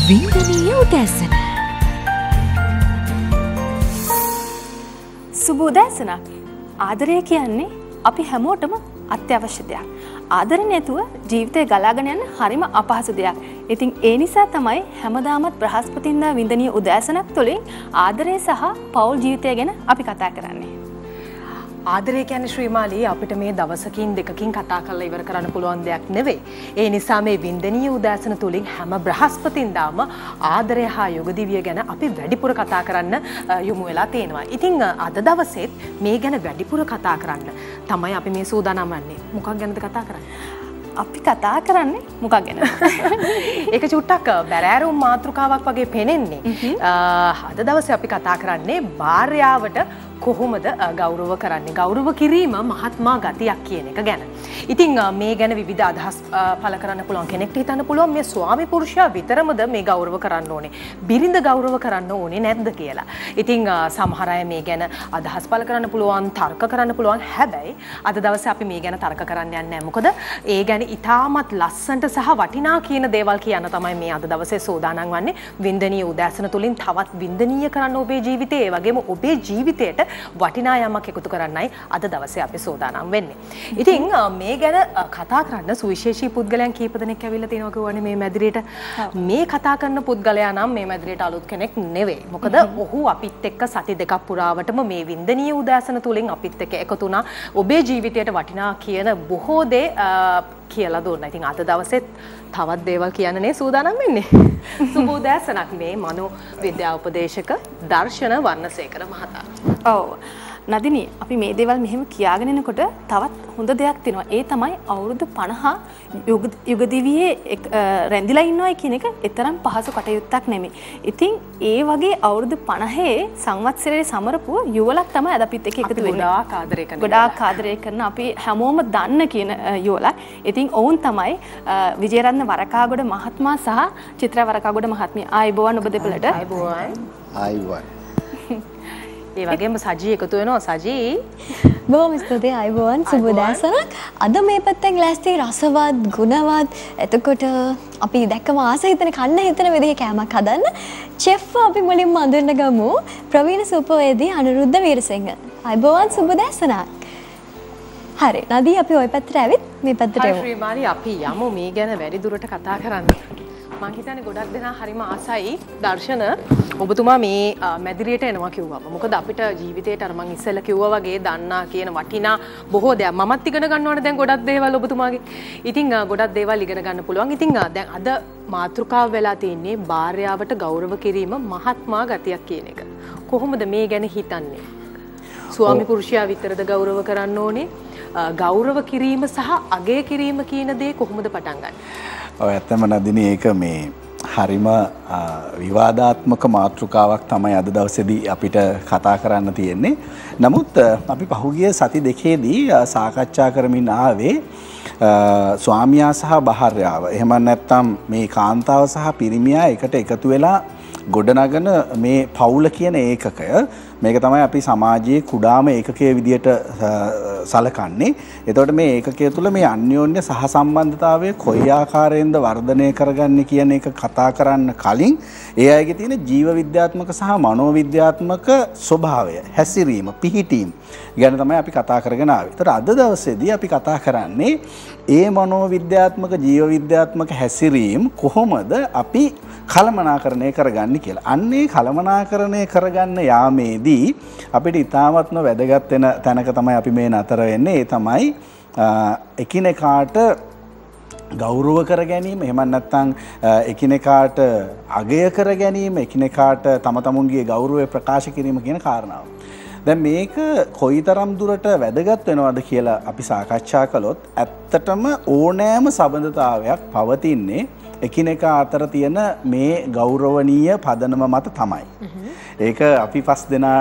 වින්දනීය උදෑසන. සුබ උදෑසනක්. ආදරය කියන්නේ අපි හැමෝටම අත්‍යවශ්‍ය දෙයක්. ආදරය නැතුව ජීවිතය ගලාගෙන යන්න හරිම අපහසු දෙයක්. ඉතින් ඒ නිසා තමයි හැමදාමත් බ්‍රහස්පතින්දා වින්දනීය උදෑසනක් තුළින් ආදරය සහ පෞල් ජීවිතය ගැන අපි කතා කරන්නේ. ආදරය කියන්නේ ශ්‍රීමාලී අපිට මේ දවසකින් දෙකකින් කතා කරලා ඉවර කරන්න පුළුවන් දෙයක් නෙවෙයි. ඒ නිසා මේ වින්දනීය උදෑසන තුලින් හැම බ්‍රහස්පතින්දාම ආදරය හා යුගදිවිය ගැන අපි වැඩිපුර කතා කරන්න යොමු වෙලා තියෙනවා. ඉතින් අද දවසේත් මේ ගැන වැඩිපුර කතා කරන්න තමයි අපි මේ සූදානම් වන්නේ. මොකක් ගැනද කතා කරන්නේ? අපි කතා කරන්නේ මොකක් ගැනද? ඒක චුට්ටක් බැරෑරුම් මාතෘකාවක් වගේ පෙනෙන්නේ. අද දවසේ අපි කතා කරන්නේ භාර්යාවට කොහොමද ගෞරව කරන්නේ? ගෞරව කිරීම මහත්මා ගතියක් කියන එක ගැන. ඉතින් මේ ගැන විවිධ අදහස් පළ කරන්න පුළුවන්. කෙනෙක්ට හිතන්න පුළුවන් මේ ස්වාමි පුරුෂයා විතරමද මේ ගෞරව කරන්න ඕනේ. බිරිඳ ගෞරව කරන්න ඕනේ නැද්ද කියලා. ඉතින් සමහර අය මේ ගැන අදහස් පළ කරන්න පුළුවන්, තර්ක කරන්න පුළුවන්. හැබැයි අද දවසේ අපි මේ ගැන තර්ක කරන්න යන්නේ නැහැ. මොකද ඒ ගැන ඉතාමත් ලස්සනට සහ වටිනා කියන දේවල් කියන්න තමයි මේ අද දවසේ සෝදානම් වන්නේ. වින්දනීය උදෑසන තුලින් තවත් වින්දනීය කරන්න ඔබේ ජීවිතේ, ඒ වගේම ඔබේ ජීවිතයට වටිනා යමක් එකතු කරන්නයි අද දවසේ අපි සෝදානම් වෙන්නේ. ඉතින් මේ ගැන කතා කරන්න සුවිශේෂී පුද්ගලයන් කීප දෙනෙක් ඇවිල්ලා තියෙනවා කියවනේ මේ මැදිරියට. මේ කතා කරන පුද්ගලයා නම් මේ මැදිරියට අලුත් කෙනෙක් නෙවෙයි. මොකද ඔහු අපිත් එක්ක සති දෙකක් පුරාවටම මේ වින්දනීය උදෑසන තුලින් අපිත් එක්ක එකතු වුණා. ඔබේ ජීවිතයට වටිනා කියන බොහෝ දේ කියලා දුන්නා. ඉතින් අද දවසෙත් තවත් දේවල් කියන්නනේ සූදානම් වෙන්නේ. සුබ උදෑසනක් මේ මනෝ විද්‍යා උපදේශක දර්ශන වර්ණසේකර මහතා. ඔව්. නදිනී අපි මේ දේවල් මෙහෙම කියාගෙන යනකොට තවත් හොඳ දෙයක් තියෙනවා. ඒ තමයි අවුරුදු 50 යුගදිවියේ රැඳිලා ඉන්නවයි කියන එක තරම් පහසු කටයුත්තක් නෙමෙයි. ඉතින් ඒ වගේ අවුරුදු 50 සංවත්සරයේ සමරපුව යුවලක් තමයි අද අපිත් එක්ක එකතු වෙන්නේ. ගොඩාක් ආදරය කරන. ගොඩාක් ආදරය කරන අපි හැමෝම දන්න කියන යුවලක්. ඉතින් ඔවුන් තමයි විජේරත්න වරකාගොඩ මහත්මයා සහ චිත්‍රා වරකාගොඩ මහත්මිය. ආයිබෝවන් ඔබ දෙපළට. ආයිබෝවන්. ආයිබෝවන්. ඒ වගේම සජී එකතු වෙනවා. සජී බොහොම ස්තුතියි. ආයිබෝවන්. සුබ උදෑසනක්. අද මේ පැත්තෙන් ලෑස්ති රසවත් ගුණවත් එතකොට අපි දැක්කම ආස හිතන කන්න හිතන විදිහේ කෑමක් හදන්න චෙෆ් අපි මුලින්ම අඳුරන ගමු ප්‍රවීණ සූපවේදී අනුරුද්ධ වීරසිංහ. ආයිබෝවන්. සුබ උදෑසනක්. හරි. නදී අපි ওই පැත්තට ඇවිත් මේ පැත්තට යමු. ශ්‍රීමාලි අපි යමු මේ ගැන වැඩි දුරට කතා කරන්න. මම හිතන්නේ ගොඩක් දෙනා හරිම ආසයි දර්ශන ඔබතුමා මේ මැදිරියට එනවා කිව්වම. මොකද අපිට ජීවිතේට අර මම ඉස්සෙල්ලා කිව්වා වගේ දන්නා කියන වටිනා බොහෝ දේවල් මමත් ඉගෙන ගන්න ඕනේ දැන් ගොඩක් දේවල් ඔබතුමාගේ. ඉතින් ගොඩක් දේවල් ඉගෙන ගන්න පුළුවන්. ඉතින් දැන් අද මාතෘකාව වෙලා තියෙන්නේ භාර්යාවට ගෞරව කිරීම මහත්මා ගතියක් කියන එක. කොහොමද මේ ගැන හිතන්නේ? ස්වාමි පුරුෂයා විතරද ගෞරව කරන්න ඕනේ? ගෞරව කිරීම සහ අගය කිරීම කියන දේ කොහොමද පටන් ගන්නේ? ඔය ඇත්තම නදිනී ඒක මේ හරිම විවාදාත්මක මාතෘකාවක් තමයි අද දවසේදී අපිට කතා කරන්න තියෙන්නේ. නමුත් අපි පහුගිය සති දෙකේදී සාකච්ඡා කරමින් ආවේ ස්වාමියා සහ භාර්යාව. එහෙම නැත්නම් මේ කාන්තාව සහ පිරිමියා එකට එකතු වෙලා ගොඩනගන මේ පවුල කියන ඒකකය. මේක තමයි අපි සමාජයේ කුඩාම ඒකකයේ විදියට සලකන්නේ. එතකොට මේ ඒකකය තුළ මේ අන්‍යෝන්‍ය සහසම්බන්ධතාවය කොයි ආකාරයෙන්ද වර්ධනය කරගන්නේ කියන එක කතා කරන්න කලින් ඒ අයගේ තියෙන ජීව විද්‍යාත්මක සහ මනෝවිද්‍යාත්මක ස්වභාවය, හැසිරීම, පිහිටීම් ගැන තමයි අපි කතා කරගෙන ආවේ. ඒතර අද දවසේදී අපි කතා කරන්නේ ඒ මනෝවිද්‍යාත්මක ජීව විද්‍යාත්මක හැසිරීම කොහොමද අපි කළමනාකරණය කරගන්නේ කියලා. අන්නේ කළමනාකරණය කරගන්න යාමේදී අපිට ඉතාමත්ම වැදගත් වෙන තැනක තමයි අපි මේ නතර වෙන්නේ. ඒ තමයි එකිනෙකාට ගෞරව කර ගැනීම, එහෙම නැත්නම් එකිනෙකාට අගය කර ගැනීම, එකිනෙකාට තම තමුන්ගේ ගෞරවය ප්‍රකාශ කිරීම කියන කාරණාව. දැන් මේක කොයිතරම් දුරට වැදගත් වෙනවද කියලා අපි සාකච්ඡා කළොත් ඇත්තටම ඕනෑම සබඳතාවයක් පවතින්නේ එකිනෙකා අතර තියෙන මේ ගෞරවනීය පදනම මත තමයි. ඒක අපි පස් දෙනා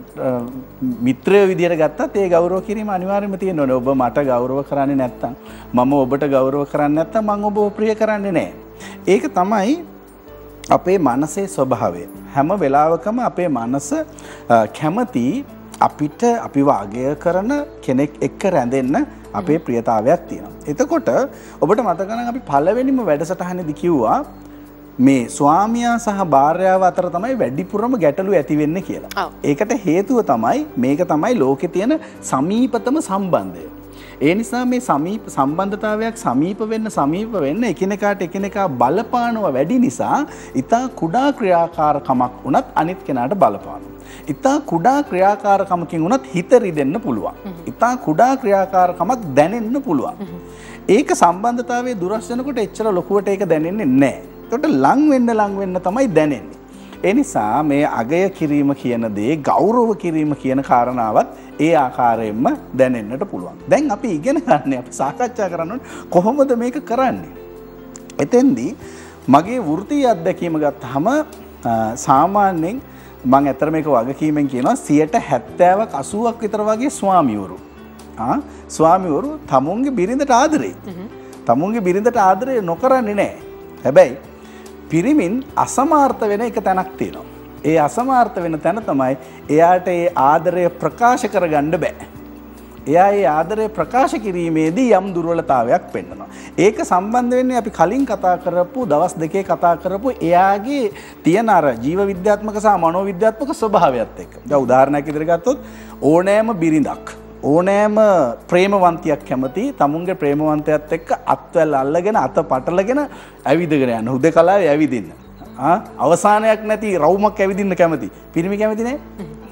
මිත්‍රයෝ විදියට ගත්තත් ඒ ගෞරව කිරීම අනිවාර්යයෙන්ම තියෙන්න ඕනේ. ඔබ මට ගෞරව කරන්නේ නැත්නම් මම ඔබට ගෞරව කරන්නේ නැත්නම් මම ඔබව ප්‍රිය කරන්නේ නැහැ. ඒක තමයි අපේ මනසේ ස්වභාවය. හැම වෙලාවකම අපේ මනස කැමති අපිට අපිව අගය කරන කෙනෙක් එක්ක රැඳෙන්න අපේ ප්‍රියතාවයක් තියෙනවා. එතකොට ඔබට මතක නම් අපි පළවෙනිම වැඩසටහනේදී කිව්වා මේ ස්වාමියා සහ භාර්යාව අතර තමයි වැඩිපුරම ගැටලු ඇති වෙන්නේ කියලා. ඒකට හේතුව තමයි මේක තමයි ලෝකේ තියෙන සමීපතම සම්බන්ධය. ඒ නිසා මේ සම්බන්ධතාවයක් සමීප වෙන්න එකිනෙකාට එකිනෙකා බලපානවා වැඩි නිසා ඊටා කුඩා ක්‍රියාකාරකමක් වුණත් අනිත් කෙනාට බලපානවා. ඊටා කුඩා ක්‍රියාකාරකමකින් වුණත් හිත රිදෙන්න පුළුවන්. ඊටා කුඩා ක්‍රියාකාරකමක් දැනෙන්න පුළුවන්. ඒක සම්බන්ධතාවයේ දුරස් වෙනකොට එච්චර ලොකුවට ඒක දැනෙන්නේ නැහැ. ඒකට ලං වෙන්න තමයි දැනෙන්නේ. ඒ නිසා මේ අගය කිරීම කියන දේ ගෞරව කිරීම කියන කාරණාවත් ඒ ආකාරයෙන්ම දැනෙන්නට පුළුවන්. දැන් අපි ඉගෙන ගන්න අපි සාකච්ඡා කරන්න කොහොමද මේක කරන්නේ? එතෙන්දී මගේ වෘත්තීය අත්දැකීම ගත්තාම සාමාන්‍යයෙන් මම ඇත්තට මේක වගකීමෙන් කියනවා 70ක් 80ක් විතර වගේ ස්වාමිවරු. ස්වාමිවරු තමුන්ගේ බිරිඳට ආදරේ. තමුන්ගේ බිරිඳට ආදරේ නොකරන්නේ නැහැ. හැබැයි පිරිමින් අසමාර්ථ වෙන එක තැනක් තියෙනවා. ඒ අසමාර්ථ වෙන තැන තමයි එයාට ඒ ආදරය ප්‍රකාශ කරගන්න බෑ. එයා ඒ ආදරය ප්‍රකාශ කිරීමේදී යම් දුර්වලතාවයක් පෙන්වනවා. ඒක සම්බන්ධ වෙන්නේ අපි කලින් කතා කරපු දවස් දෙකේ කතා කරපු එයාගේ තියෙන අර ජීව විද්‍යාත්මක සහ මනෝ විද්‍යාත්මක ස්වභාවයත් එක්ක. දැන් උදාහරණයක් විදිහට ගත්තොත් ඕනෑම බිරිඳක් ඕනෑම ප්‍රේමවන්තියක් කැමති තමුන්ගේ ප්‍රේමවන්තයත් එක්ක අත්වැල් අල්ලගෙන අත පටලගෙන ඇවිදගෙන යන හුදකලාවේ ඇවිදින්න. අවසානයක් නැති රවුමක් ඇවිදින්න කැමති. පිරිමි කැමති නෑ.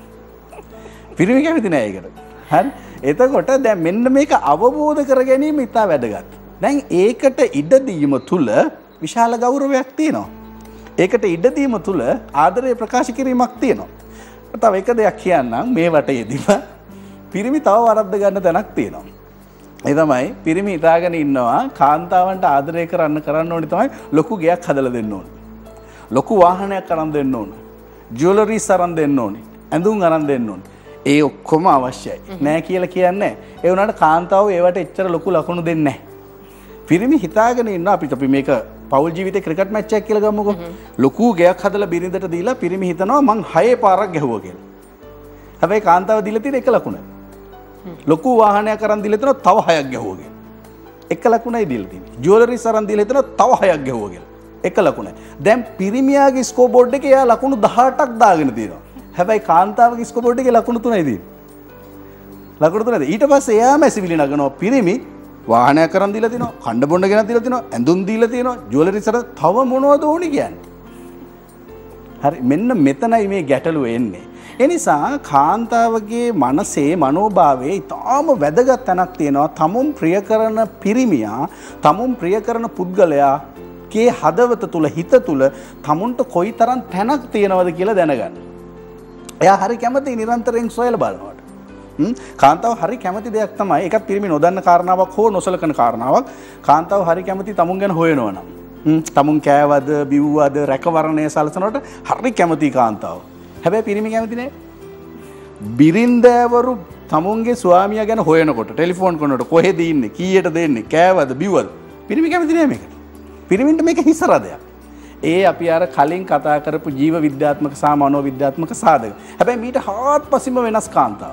පිරිමි කැමති නෑ ඒකට. හරි. එතකොට දැන් මෙන්න මේක අවබෝධ කර ගැනීම ඉතා වැදගත්. දැන් ඒකට ඉඩ දීම තුල විශාල ගෞරවයක් තියෙනවා. ඒකට ඉඩ දීම තුල ආදරය ප්‍රකාශ කිරීමක් තියෙනවා. තව එක දෙයක් කියන්නම් මේ වටේදීම පිරිමි තව වරද්ද ගන්න තැනක් තියෙනවා. ඒ තමයි පිරිමි හිතාගෙන ඉන්නවා කාන්තාවන්ට ආදරය කරන්න ඕනේ තමයි ලොකු ගෙයක් හදලා දෙන්න ඕනේ. ලොකු වාහනයක් අරන් දෙන්න ඕනේ. ජුවලරිස් අරන් දෙන්න ඕනේ. ඇඳුම් අරන් දෙන්න ඕනේ. ඒ ඔක්කොම අවශ්‍යයි. නෑ කියලා කියන්නේ. ඒ වුණාට කාන්තාව ඒවට එච්චර ලොකු ලකුණු දෙන්නේ නැහැ. පිරිමි හිතාගෙන ඉන්නවා අපි මේක පෞල් ජීවිතේ ක්‍රිකට් මැච් එකක් කියලා ගමුකෝ. ලොකු ගෙයක් හදලා බිරිඳට දීලා පිරිමි හිතනවා මං 6 පාරක් ගැහුවා කියලා. හැබැයි කාන්තාව දීලා තියෙන එක ලකුණයි. ලොකු වාහනයක් අරන් දීලා තියෙනවා තව 6ක් ගැහුවා කියලා. එක ලකුණයි දීලා තියෙන්නේ. ජුවලරිස් අරන් දීලා තියෙනවා තව 6ක් ගැහුවා කියලා. එක ලකුණයි. දැන් පිරිමියාගේ ස්කෝර් බෝඩ් එකේ එයා ලකුණු 18ක් දාගෙන තියෙනවා. හැබැයි කාන්තාවගේ ස්කෝර් බෝඩ් එකේ ලකුණු 3යි තියෙන්නේ. ලකුණු 3යි. ඊට පස්සේ එයා මැසිවිලි නගනවා පිරිමි වාහනයක් අරන් දීලා තියෙනවා, කණ්ඩ බොණ්ඩ ගෙනත් දීලා තියෙනවා, ඇඳුම් දීලා තියෙනවා, ජුවලරිස් අරන් තව මොනවද ඕනේ කියන්නේ. හරි මෙන්න මෙතනයි මේ ගැටලුව එන්නේ. එනිසා කාන්තාවගේ මනසේ මනෝභාවයේ ඉතාම වැදගත් තැනක් තියෙනවා. තමුන් ප්‍රිය කරන පිරිමියා, තමුන් ප්‍රිය කරන පුද්ගලයාගේ හදවත තුල හිත තුල තමුන්ට කොයිතරම් තැනක් තියෙනවද කියලා දැනගන්න. එයා හරි කැමති නිරන්තරයෙන් සොයලා බලනවට. කාන්තාව හරි කැමති දෙයක් තමයි. ඒකත් පිරිමි නොදන්න කාරණාවක් හෝ නොසලකන කාරණාවක්. කාන්තාව හරි කැමති තමුන් ගැන හොයනවනම්. තමුන් කෑවද, බිව්වද, රැකවරණය සලසනවට හරි කැමති කාන්තාව. හැබැයි පිරිමි කැමති නෑ. බිරින්දෑවරු තමුන්ගේ ස්වාමියා ගැන හොයනකොට ටෙලිෆෝන් කරනකොට කොහෙද ඉන්නේ, කීයට දෙන්නේ, කෑවද, බිව්වද? පිරිමි කැමති නෑ මේකට. පිරිමින්ට මේක හිසරදයක්. ඒ අපි අර කලින් කතා කරපු ජීව විද්‍යාත්මක සහ මනෝ විද්‍යාත්මක සාධක. හැබැයි මීට හාත්පසින්ම වෙනස් කාන්තාව.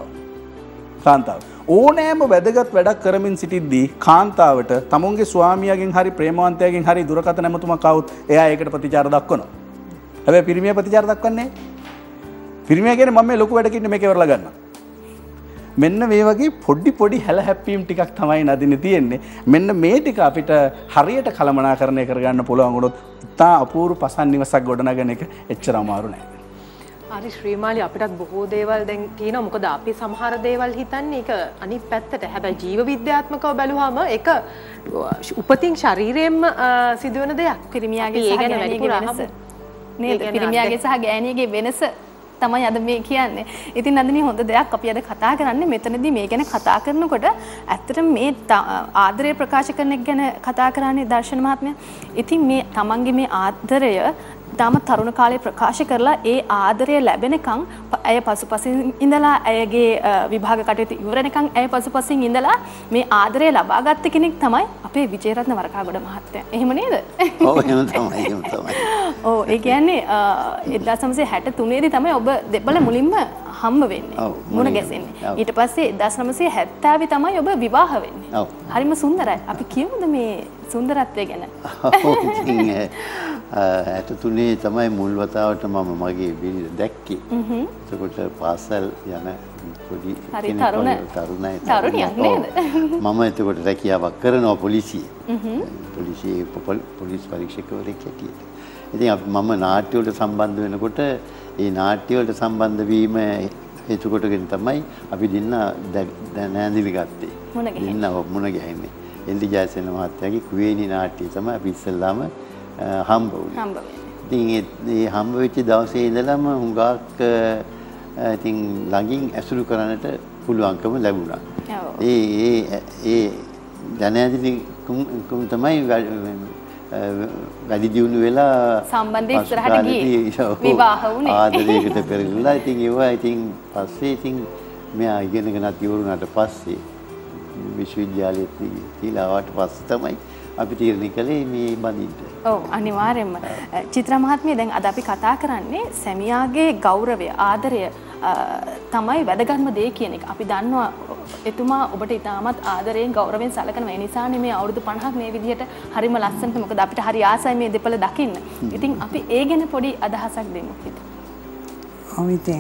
ඕනෑම වැදගත් වැඩක් කරමින් සිටිද්දී කාන්තාවට තමුන්ගේ ස්වාමියාගෙන් හරි ප්‍රේමවන්තයාගෙන් හරි දුරකථන ඇමතුමක් આવුත් එයා ඒකට ප්‍රතිචාර දක්වනවා. හැබැයි පිරිමියා ප්‍රතිචාර දක්වන්නේ නැහැ. පිරිමියා කියන්නේ මම මේ ලොකු වැඩකින් මේක ඉවරලා ගන්නවා. මෙන්න මේ වගේ පොඩි හැල හැප්පීම් ටිකක් තමයි නදින්නේ තියෙන්නේ. මෙන්න මේ ටික අපිට හරියට කළමනාකරණය කරගන්න පුළුවන් වුණොත් ඉතා අපූර්ව පසන් නිවසක් ගොඩනගන එක එච්චර අමාරු නෑ. හරි ශ්‍රීමාලි අපිටත් බොහෝ දේවල් දැන් තියෙනවා. මොකද අපි සමහර දේවල් හිතන්නේ ඒක අනිත් පැත්තට. හැබැයි ජීව විද්‍යාත්මකව බැලුවාම ඒක උපතින් ශරීරයෙන්ම සිදුවන දෙයක්. පිරිමියාගේ සහ ගෑණියගේ වෙනස. නේද? පිරිමියාගේ සහ ගෑණියගේ වෙනස තමයි අද මේ කියන්නේ. ඉතින් නන්දිනී හොඳ දෙයක් අපි අද කතා කරන්නේ මෙතනදී මේ ගැන කතා කරනකොට ඇත්තටම මේ ආදරය ප්‍රකාශ කරන එක ගැන කතා කරන්නේ දර්ශන මහත්මයා. ඉතින් මේ තමන්ගේ මේ ආදරය තාම තරුණ කාලේ ප්‍රකාශ කරලා ඒ ආදරය ලැබෙනකන් ඇය පසුපසින් ඉඳලා ඇයගේ විභාග කටයුතු ඉවරනකන් ඇය පසුපසින් ඉඳලා මේ ආදරය ලබා ගත්ත කෙනෙක් තමයි අපේ විජේරත්න වරකාගොඩ මහත්තයා. එහෙම නේද? ඔව් එහෙම තමයි. ඔව් ඒ කියන්නේ 1963 දී තමයි ඔබ දෙපළ මුලින්ම හම්බ වෙන්නේ. මුණ ගැසෙන්නේ. ඊට පස්සේ 1970 තමයි ඔබ විවාහ වෙන්නේ. හරිම සුන්දරයි. අපි කියමුද මේ සුන්දරත්වය ගැන? 63 තමයි මුල් වතාවට මම මගේ බිරිඳ දැක්කේ. එතකොට පාසල් යන පොඩි තරුණයෙක් නේද? මම එතකොට රැකියාවක් කරනවා පොලිසියේ. පොලිස් පරීක්ෂකවරයෙක් හැටියට. ඉතින් මම නාට්‍ය වලට සම්බන්ධ වෙනකොට ඒ නාට්‍ය වලට සම්බන්ධ වීම හේතු කොටගෙන තමයි අපි දෙන්න දැනඳිලි ගත්තේ. දෙන්න මුණ ගැහෙන්නේ. එල්ලි ජයසේන මහත්තයාගේ කුවේණි නාට්‍යය තමයි අපි ඉස්සෙල්ලාම හම්බ වුණේ. ඉතින් ඒ හම්බ වෙච්ච දවසේ ඉඳලම හුඟක් ඉතින් ළඟින් ඇසුරු කරන්නට පුළුවන්කම ලැබුණා. ඒ දැනඳිලි කුම් තමයි වැඩි දියුණු වෙලා සම්බන්ධය ඉස්සරහට ගියේ විවාහ වුණේ ආදරයකට පෙරළුණා. ඉතින් ඒවා ඉතින් පස්සේ ඉතින් මෙයා ඉගෙනගෙනත් ඉවරුණාට පස්සේ විශ්වවිද්‍යාලයට ගිහලා ආවට පස්සේ තමයි අපි තීරණය කළේ මේ බඳින්න. ඔව් අනිවාර්යෙන්ම. චිත්‍රා මහත්මිය දැන් අද අපි කතා කරන්නේ සැමියාගේ ගෞරවය ආදරය තමයි වැදගත්ම දේ කියන එක. අපි දන්නවා එතුමා ඔබට ඉතාමත් ආදරයෙන් ගෞරවයෙන් සැලකනවා. ඒ නිසානේ මේ අවුරුදු 50ක් මේ විදිහට හරිම ලස්සනට මොකද අපිට හරි ආසයි මේ දෙපළ දකින්න. ඉතින් අපි ඒ ගැන පොඩි අදහසක් දෙමු කිව්වා. ඔව් ඉතින්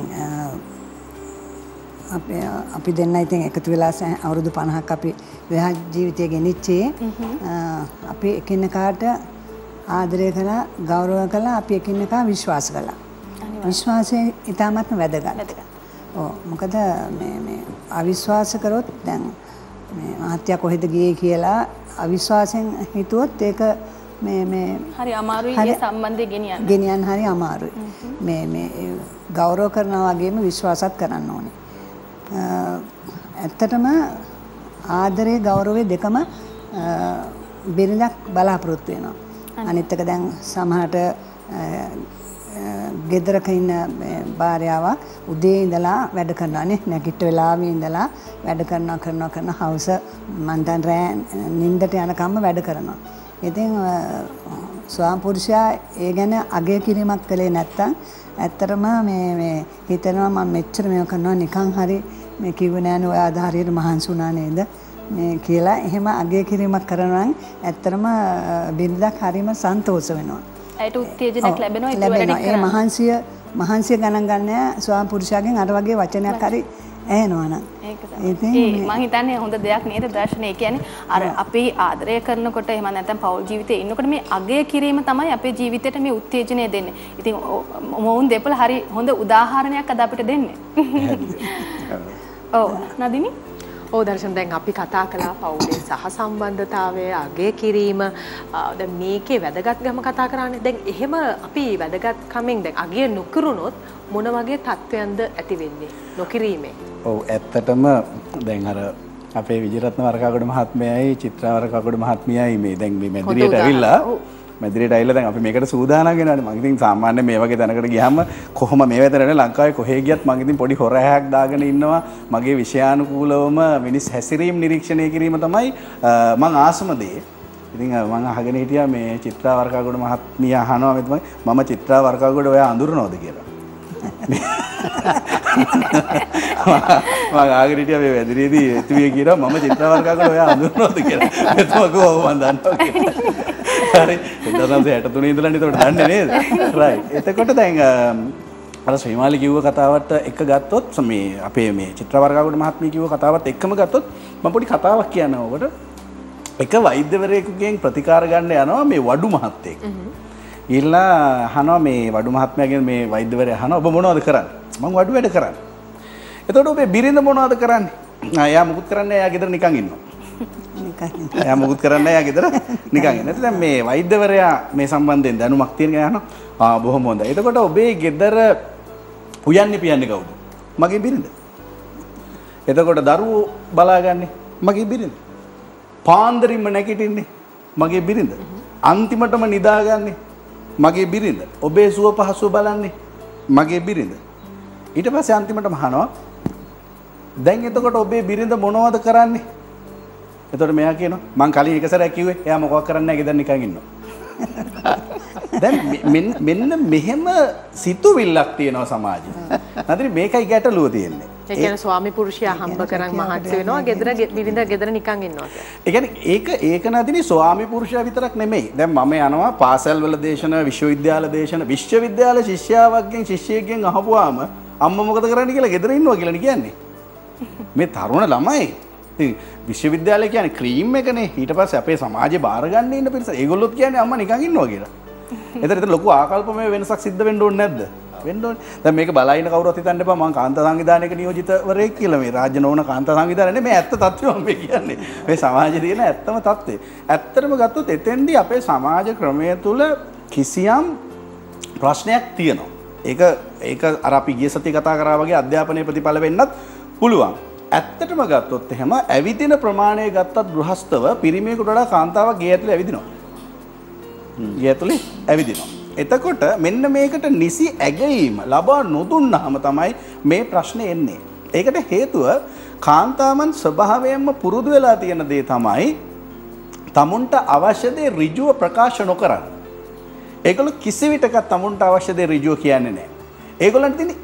අපි දෙන්න ඉතින් එකතු වෙලා අවුරුදු 50ක් අපි විවාහ ජීවිතය ගෙනිච්චේ. අපි එකිනෙකාට ආදරය කළා, ගෞරව කළා, අපි එකිනෙකා විශ්වාස කළා. විශ්වාසය ඉතාමත්ම වැදගත්. ඔව් මොකද මේ අවිශ්වාස කරොත් දැන් මේ මහත්ය කොහෙද ගියේ කියලා අවිශ්වාසයෙන් හිතුවොත් ඒක මේ හරි අමාරුයි මේ සම්බන්ධය ගෙනියන්න හරි අමාරුයි. මේ ගෞරව කරනවා වගේම විශ්වාසත් කරන්න ඕනේ. ඇත්තටම ආදරේ ගෞරවය දෙකම බිරිඳක් බලාපොරොත්තු වෙනවා. අනිත් එක දැන් සමහරට ගෙදරක ඉන්න භාර්යාවක් උදේ ඉඳලා වැඩ කරනවානේ. නැගිට වෙලාවෙ ඉඳලා වැඩ කරන හවස මන් දැන් රෑ නිින්දට යනකම්ම වැඩ කරනවා. ඉතින් ස්වාම පුරුෂයා ඒ ගැන අගය කිරීමක් කළේ නැත්තම් ඇත්තටම මේ හිතනවා මම මෙච්චර මේක කරනවා නිකන් හරි මේ කිව්වේ නෑනේ ඔය ආධාරියට මහන්සි වුණා නේද මේ කියලා එහෙම අගය කිරීමක් කරනවා නම් ඇත්තටම බිරිඳක් හරිම සන්තෝෂ වෙනවා. ඒට උත්තේජනයක් ලැබෙනවා ඒක වැඩ කරනවා. ඒ මහන්සිය ගණන් ගන්න ස්වාම පුරුෂයාගෙන් අර වගේ වචනයක් හරි ඇහෙනවා නම් ඒක මම හිතන්නේ හොඳ දෙයක් නේද දර්ශනය. ඒ කියන්නේ අර අපි ආදරය කරනකොට එහෙම නැත්නම් පෞල් ජීවිතේ ඉන්නකොට මේ අගය කිරීම තමයි අපේ ජීවිතේට මේ උත්තේජනය දෙන්නේ. ඉතින් මොවුන් දෙපළ හරි හොඳ උදාහරණයක් අද අපිට දෙන්නේ. ඔව් නදිනි ඔව් දර්ශන දැන් අපි කතා කළා පවුලේ සහසම්බන්ධතාවය අගය කිරීම දැන් මේකේ වැදගත්කම කතා කරන්නේ. දැන් එහෙම අපි වැදගත්කමෙන් දැන් අගය නොකරුණොත් මොන වගේ තත්ත්වයන්ද ඇති වෙන්නේ නොකිරීමේ? ඔව් ඇත්තටම දැන් අර අපේ විජයරත්න වරකාගොඩ මහත්මයයි චිත්‍රා වරකාගොඩ මහත්මියයි මේ දැන් මේ මැදිරියට ඇවිල්ලා දැන් අපි මේකට සූදානම් වෙනවානේ. මම ඉතින් සාමාන්‍ය මේ වගේ තැනකට ගියාම කොහොම මේ වෙතරනේ ලංකාවේ කොහේ ගියත් මම ඉතින් පොඩි හොරහැයක් දාගෙන ඉන්නවා. මගේ විෂයානුකූලවම මිනිස් හැසිරීම නිරීක්ෂණය කිරීම තමයි මම ආසම දේ. ඉතින් මම අහගෙන හිටියා මේ චිත්‍රා වරකාගොඩ මහත්මිය අහනවා මම චිත්‍රා වරකාගොඩ ඔයා අඳුරනවද කියලා. මම ආගෙන හිටියා මේ වැදිරියේදී එතුමිය කියනවා මම චිත්‍රා වරකාගොඩ ඔයා අඳුරනවද කියලා. එතුමා කිව්වා මම දන්නවා කියලා. හරි 1963 ඉඳලා නේද දන්නේ නේද? රයිට්. එතකොට දැන් අර ශ්‍රීමාලි කිව්ව කතාවට එක ගත්තොත් මේ අපේ මේ චිත්‍රා වරකාගොඩ මහත්මිය කිව්ව කතාවත් එක්කම ගත්තොත් මම පොඩි කතාවක් කියනවා ඔබට. එක වෛද්‍යවරයෙකුගෙන් ප්‍රතිකාර ගන්න යනවා මේ වඩු මහත්තයෙක්. ඊළා අහනවා මේ වඩු මහත්මයාගෙන් මේ වෛද්‍යවරයා අහනවා ඔබ මොනවද කරන්නේ? මම වඩු වැඩ කරන්නේ. එතකොට ඔබේ බිරිඳ මොනවද කරන්නේ? එයා මුකුත් කරන්නේ එයා ගෙදර නිකන් ඉන්නවා. එයා මුකුත් කරන්නේ එයා ගෙදර නිකන් ඉන්නවා. දැන් මේ වෛද්‍යවරයා මේ සම්බන්ධයෙන් දැනුමක් තියෙන කෙනා අහනවා බොහොම හොඳයි. එතකොට ඔබේ ගෙදර උයන්නේ පියන්නේ කවුද? මගේ බිරිඳ. එතකොට දරුවෝ බලාගන්නේ මගේ බිරිඳ. පාන්දරින්ම නැගිටින්නේ මගේ බිරිඳ. අන්තිමටම නිදාගන්නේ මගේ බිරිඳ. ඔබේ සුව පහසුව බලන්නේ මගේ බිරිඳ. ඊට පස්සේ අන්තිමටම අහනවා දැන් එතකොට ඔබේ බිරිඳ මොනවද කරන්නේ? එතකොට මෙයා කියනවා මං කලින් එක සැරයක් කිව්වේ එයා මොකක් කරන්නේ නැහැ ගෙදර නිකන් ඉන්නවා. දැන් මෙන්න මෙහෙම සිතුවිල්ලක් තියෙනවා සමාජයේ. නැත්නම් මේකයි ගැටලුව තියෙන්නේ. ඒ කියන්නේ ස්වාමි පුරුෂයා හම්බ කරන් මහන්සි වෙනවා ගෙදර බිරිඳ ගෙදර නිකන් ඉන්නවා කියන්නේ. ඒ කියන්නේ ඒක නදිනේ ස්වාමි පුරුෂයා විතරක් නෙමෙයි. දැන් මම යනවා පාසල් වල දේශන, විශ්වවිද්‍යාල දේශන, විශ්වවිද්‍යාල ශිෂ්‍යාවක්ගෙන් ශිෂ්‍යයෙක්ගෙන් අහපුවාම අම්මා මොකද කරන්නේ කියලා ගෙදර ඉන්නවා කියලා කියන්නේ. මේ තරුණ ළමයි ඉතින් විශ්වවිද්‍යාලය කියන්නේ ක්‍රීම් එකනේ. ඊට පස්සේ අපේ සමාජේ බාර ගන්න ඉන්න පිරිස. ඒගොල්ලොත් කියන්නේ අම්මා නිකන් ඉන්නවා කියලා. එතන ලොකු ආකල්පමය වෙනසක් සිද්ධ වෙන්න ඕනේ නැද්ද? වෙන්න ඕනේ. දැන් මේක බලයින කවුරුත් හිතන්න එපා මම කාන්තා සංවිධානයක නියෝජිතවරයෙක් කියලා. මේ රාජ්‍ය නොවන කාන්තා සංවිධානය නෙමෙයි. මේ ඇත්ත තත්ත්වය මම කියන්නේ. මේ සමාජයේ තියෙන ඇත්තම තත්ත්වය. ඇත්තටම ගත්තොත් එතෙන්දී අපේ සමාජ ක්‍රමය තුල කිසියම් ප්‍රශ්නයක් තියෙනවා. ඒක අර අපි ගිය සතියේ කතා කරා වගේ අධ්‍යාපනයේ ප්‍රතිඵල වෙන්නත් පුළුවන්. ඇත්තටම ගත්තොත් එහෙම ඇවිදින ප්‍රමාණය ගත්තත් ගෘහස්තව පිරිමියෙකුට වඩා කාන්තාවක් ගේ ඇතුලේ ඇවිදිනවා. ගේ ඇතුලේ ඇවිදිනවා. එතකොට මෙන්න මේකට නිසි ඇගයීම ලබා නොදුන්නාම තමයි මේ ප්‍රශ්නේ එන්නේ. ඒකට හේතුව කාන්තාවන් ස්වභාවයෙන්ම පුරුදු වෙලා තියෙන දේ තමයි තමුන්ට අවශ්‍ය දේ ඍජුව ප්‍රකාශ නොකරන. ඒගොල්ලෝ කිසිවිටක තමුන්ට අවශ්‍ය දේ ඍජුව කියන්නේ නැහැ. ඒගොල්ලන්ට තියෙන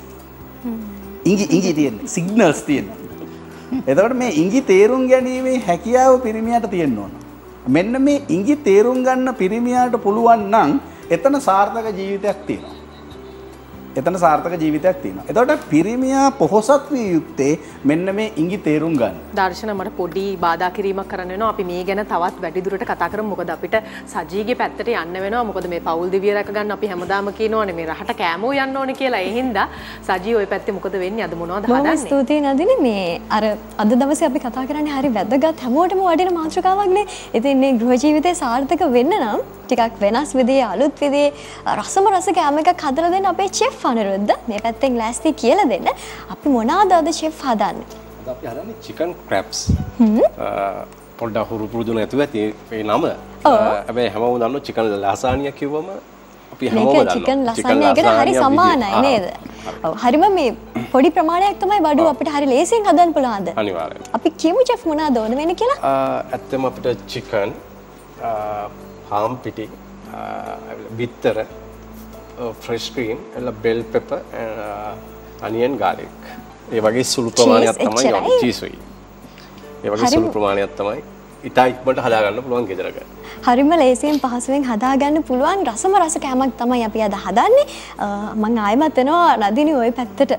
ඉඟි තියෙන්නේ සිග්නල්ස් තියෙන්නේ. එතකොට මේ ඉඟි තේරුම් ගැනීමේ හැකියාව පිරිමියාට තියෙන්න ඕන. මෙන්න මේ ඉඟි තේරුම් ගන්න පිරිමියාට පුළුවන් නම් එතන සාර්ථක ජීවිතයක් තියෙනවා. එතන සාර්ථක ජීවිතයක් තියෙනවා. එතකොට පිරිමියා පොහොසත් විය යුත්තේ මෙන්න මේ ඉඟි තේරුම් ගන්න. දර්ශන මට පොඩි බාධා කිරීමක් කරන්න වෙනවා. අපි මේ ගැන තවත් වැඩි දුරට කතා කරමු. මොකද අපිට සජීගේ පැත්තට යන්න වෙනවා. මොකද මේ පෞල් දිවිය රැක ගන්න අපි හැමදාම කියනෝනේ මේ රහට කෑමෝ යන්න ඕනේ කියලා. ඒ හින්දා සජී ওই පැත්තේ මොකද වෙන්නේ? අද මොනවද හදන්නේ? බොහොම ස්තුතියි නදිනේ. මේ අර අද දවසේ අපි කතා කරන්නේ හරි වැදගත් හැමෝටම වටින මාතෘකාවක් නේ. ඉතින් මේ ගෘහ ජීවිතේ සාර්ථක වෙන්න නම් ටිකක් වෙනස් විදිහේ අලුත් විදිහේ රසම රස කෑම එකක් හදලා දෙන්න අපේ චෙෆ් අනුරුද්ධ මේ පැත්තෙන් ලෑස්ති කියලා දෙන්න. අපි මොනවාද අද චෙෆ් හදන්නේ? අද අපි හදන්නේ චිකන් ක්‍රැබ්ස්. පොඩ්ඩක් හුරු පුරුදු නැතුව ඇති මේ නම. හැබැයි හැමෝම දන්නවා චිකන් ලාසානියා කිව්වම අපි හැමෝම දන්නවා. චිකන් ලාසානියාකට හරි සමානයි නේද? ඔව්. හරිම මේ පොඩි ප්‍රමාණයක් තමයි බඩුව අපිට හරි ලේසියෙන් හදන්න පුළුවන්ද? අනිවාර්යයෙන්. අපි කියමු චෙෆ් මොනවාද ඕන වෙන්නේ කියලා? ඇත්තම අපිට චිකන් palm පිටි bitter fresh cream bell pepper onion garlic ඒ වගේ සුළු ප්‍රමාණයක් තමයි යන්නේ cheese වෙයි. ඒ වගේ සුළු ප්‍රමාණයක් තමයි ඉතා ඉක්මනට හදා ගන්න පුළුවන් ගෙදරක. හරිම ලේසියෙන් පහසුවෙන් හදා ගන්න පුළුවන් රසම රස කෑමක් තමයි අපි අද හදන්නේ. මම ආයෙමත් එනවා නදිනි ওই පැත්තට.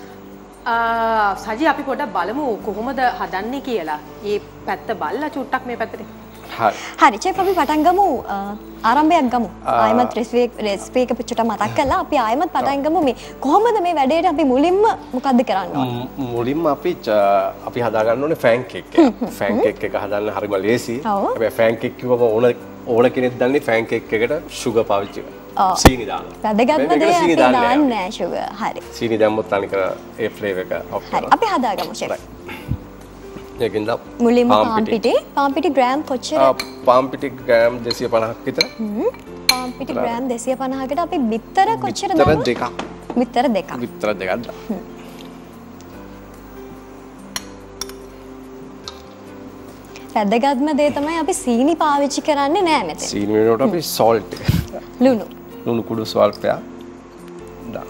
සජී අපි පොඩ්ඩක් බලමු කොහොමද හදන්නේ කියලා. මේ පැත්ත බලලා චුට්ටක් මේ පැත්තට. හරි චෙෆ් අපි පටන් ගමු ආරම්භයක් ගමු ආයමත් රෙසිපි එක පිටට මතක් කරලා අපි ආයමත් පටන් ගමු මේ කොහොමද මේ වැඩේට අපි මුලින්ම මොකද්ද කරන්න ඕනේ මුලින්ම අපි හදා ගන්න ඕනේ ෆෑන් කේක් එක ෆෑන් කේක් එක හදන්න හරිම ලේසි හැබැයි ෆෑන් කේක් කිව්වම ඕන කෙනෙක් දන්නේ ෆෑන් කේක් එකට සුගර් පාවිච්චි කරනවා සීනි දානවා වැදගත්ම දේ අපි දාන්නේ නැහැ සුගර් හරි සීනි දැම්මොත් අනික ඒ ෆ්ලේවර් එක ඔෆ් හරි අපි හදාගමු චෙෆ් ඒකෙන්ද මුලින්ම පාම් පිටි ග්‍රෑම් කොච්චර පාම් පිටි ග්‍රෑම් 250ක් විතර පාම් පිටි ග්‍රෑම් 250කට අපි බිත්තර කොච්චර දාමු බිත්තර දෙකක් දාන්න වැදගත්ම දේ තමයි අපි සීනි පාවිච්චි කරන්නේ නැහැ මෙතන සීනි වෙනකොට අපි සෝල්ට් ලුණු කුඩු ස්වල්පයක් දාන්න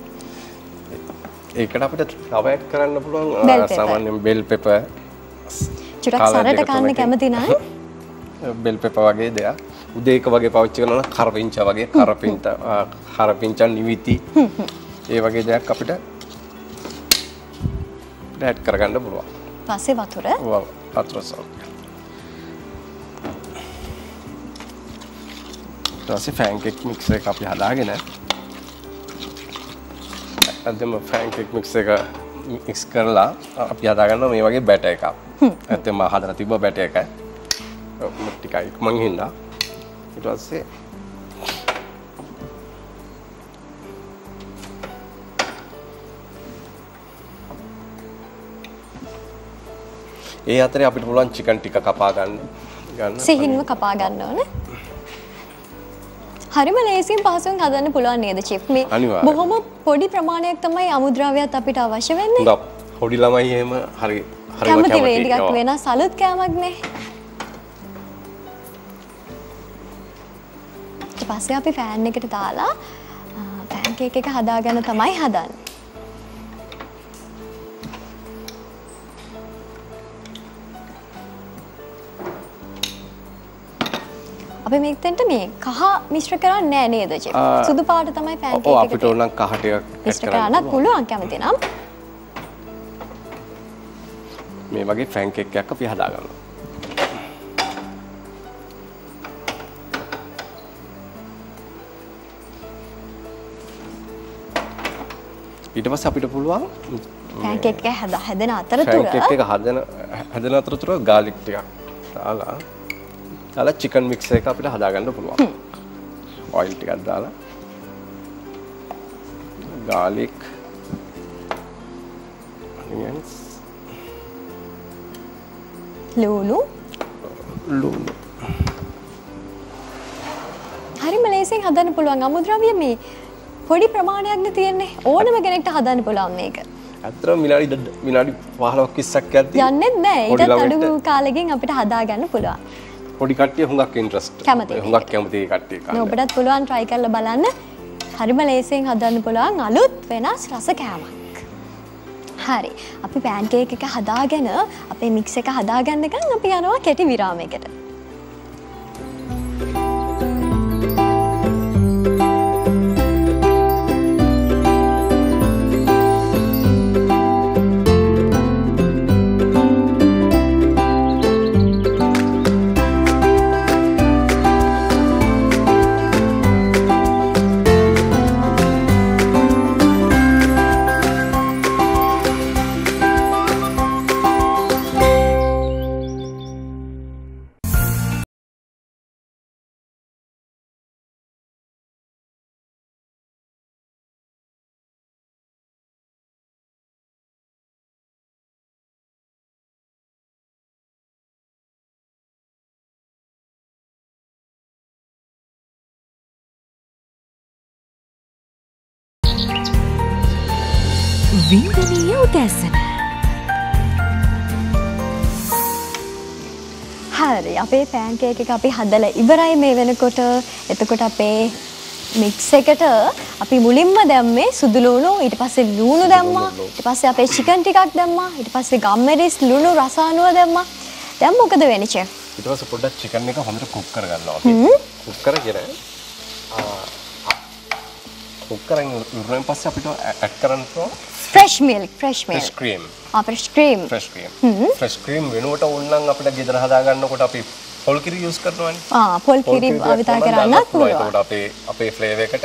ඒකට අපිට තව ඇඩ් කරන්න පුළුවන් සාමාන්‍යයෙන් බෙල් පෙපර් චුට්ටක් සරට කන්න කැමති නැහැ බෙල් පෙපර් වගේ දෙයක් උදේක වගේ පාවිච්චි කරනවා නම් කරපිංචා වගේ කරපිංචා නිවිති ඒ වගේ දෙයක් අපිට ඇඩ් කරගන්න පුළුවන් පස්සේ වතුර සෝල්ට් ඊට පස්සේ ෆෑන් කේක් මික්ස් එක අපි හදාගෙන අදම ෆෑන් කේක් මික්ස් එක මික්ස් කරලා අපි හදාගන්නවා මේ වගේ බැටර් එකක්. ඇත්තම හදලා තිබ්බ බැටර් එකයි. ටිකයි මං හින්දා. ඊට පස්සේ ඒ අතරේ අපිට පුළුවන් චිකන් ටික කපා ගන්න. සිහින්ම කපා ගන්න ඕනේ. හරිම ලේසියෙන් පහසුවෙන් හදන්න පුළුවන් නේද චෙෆ් මේ බොහොම පොඩි ප්‍රමාණයක් තමයි අමුද්‍රව්‍යات අපිට අවශ්‍ය වෙන්නේ. හොඳ පොඩි ළමයි එහෙම හරිම කැමති වෙයි ටිකක් වෙනස් අලුත් කෑමක් නේ. ඊට පස්සේ අපි ෆෑන් එකට දාලා පෑන් කේක් එක හදාගන්න තමයි හදන්නේ. අපි මේකෙන්ට මේ කහ මිශ්‍ර කරන්නේ නැහැ නේද චෙෆ්? සුදු පාට තමයි පැන්කේක් ඔව් එකට අපිට ඕන නම් කහ ටිකක් මිශ්‍ර කරන්නත් පුළුවන් කැමති නම්. මේ වගේ පැන්කේක් එකක් අපි හදාගන්නවා. ඊට පස්සේ අපිට පුළුවන් පැන්කේක් එක හැදෙන අතරතුර පැන්කේක් එක හැදෙන අතරතුර ගාලික් ටිකක් දාලා චිකන් මික්ස් එක අපිට හදාගන්න පුළුවන්. ඔයිල් ටිකක් දාලා garlic onions ලුණු හරිම ලේසියෙන් හදන්න පුළුවන් අමුද්‍රව්‍ය මේ පොඩි ප්‍රමාණයක්නේ තියෙන්නේ ඕනම කෙනෙක්ට හදන්න පුළුවන් මේක. අත්‍තරම විනාඩි 15ක් 20ක් යද්දී යන්නේ නැහැ. ඊටත් අඩු කාලෙකින් අපිට හදාගන්න පුළුවන්. පොඩි කට්ටිය හුඟක් ඉන්ට්‍රස්ට්. හුඟක් කැමති කට්ටිය කන්න. ඔබටත් පුළුවන් try කරලා බලන්න. හරිම ලේසියෙන් හදන්න පුළුවන් අලුත් වෙනස් රස කෑමක්. හරි. අපි පැන්කේක් එක හදාගෙන අපේ මික්ස් එක හදාගන්නකම් අපි යනවා කෙටි විරාමයකට. වින්දනීය උදැසන. හරි අපේ පැන්කේක් එක අපි හදලා ඉවරයි මේ වෙනකොට. එතකොට අපේ මික්ස් එකට අපි මුලින්ම දැම්මේ සුදු ලුණු, ඊට පස්සේ ලුණු දැම්මා, ඊට පස්සේ අපේ චිකන් ටිකක් දැම්මා, ඊට පස්සේ ගම්මැරිස් ලුණු රසානුව දැම්මා. දැන් මොකද වෙන්නේ චෙෆ්? ඊට පස්සේ පොඩ්ඩක් චිකන් එක හොඳට කුක් කරගන්නවා අපි. කුක් කරගෙන කුක් කරගෙන ඉවරෙන් පස්සේ අපිට ඇඩ් කරන්න පුළුවන් fresh milk fresh cream fresh cream fresh cream වෙනුවට ඕනනම් අපිට ගෙදර හදා ගන්නකොට අපි පොල් කිරි යූස් කරනවානේ. පොල් කිරි භාවිත කරන්නත් පුළුවන්. ඒකට අපේ ෆ්ලේවර් එකට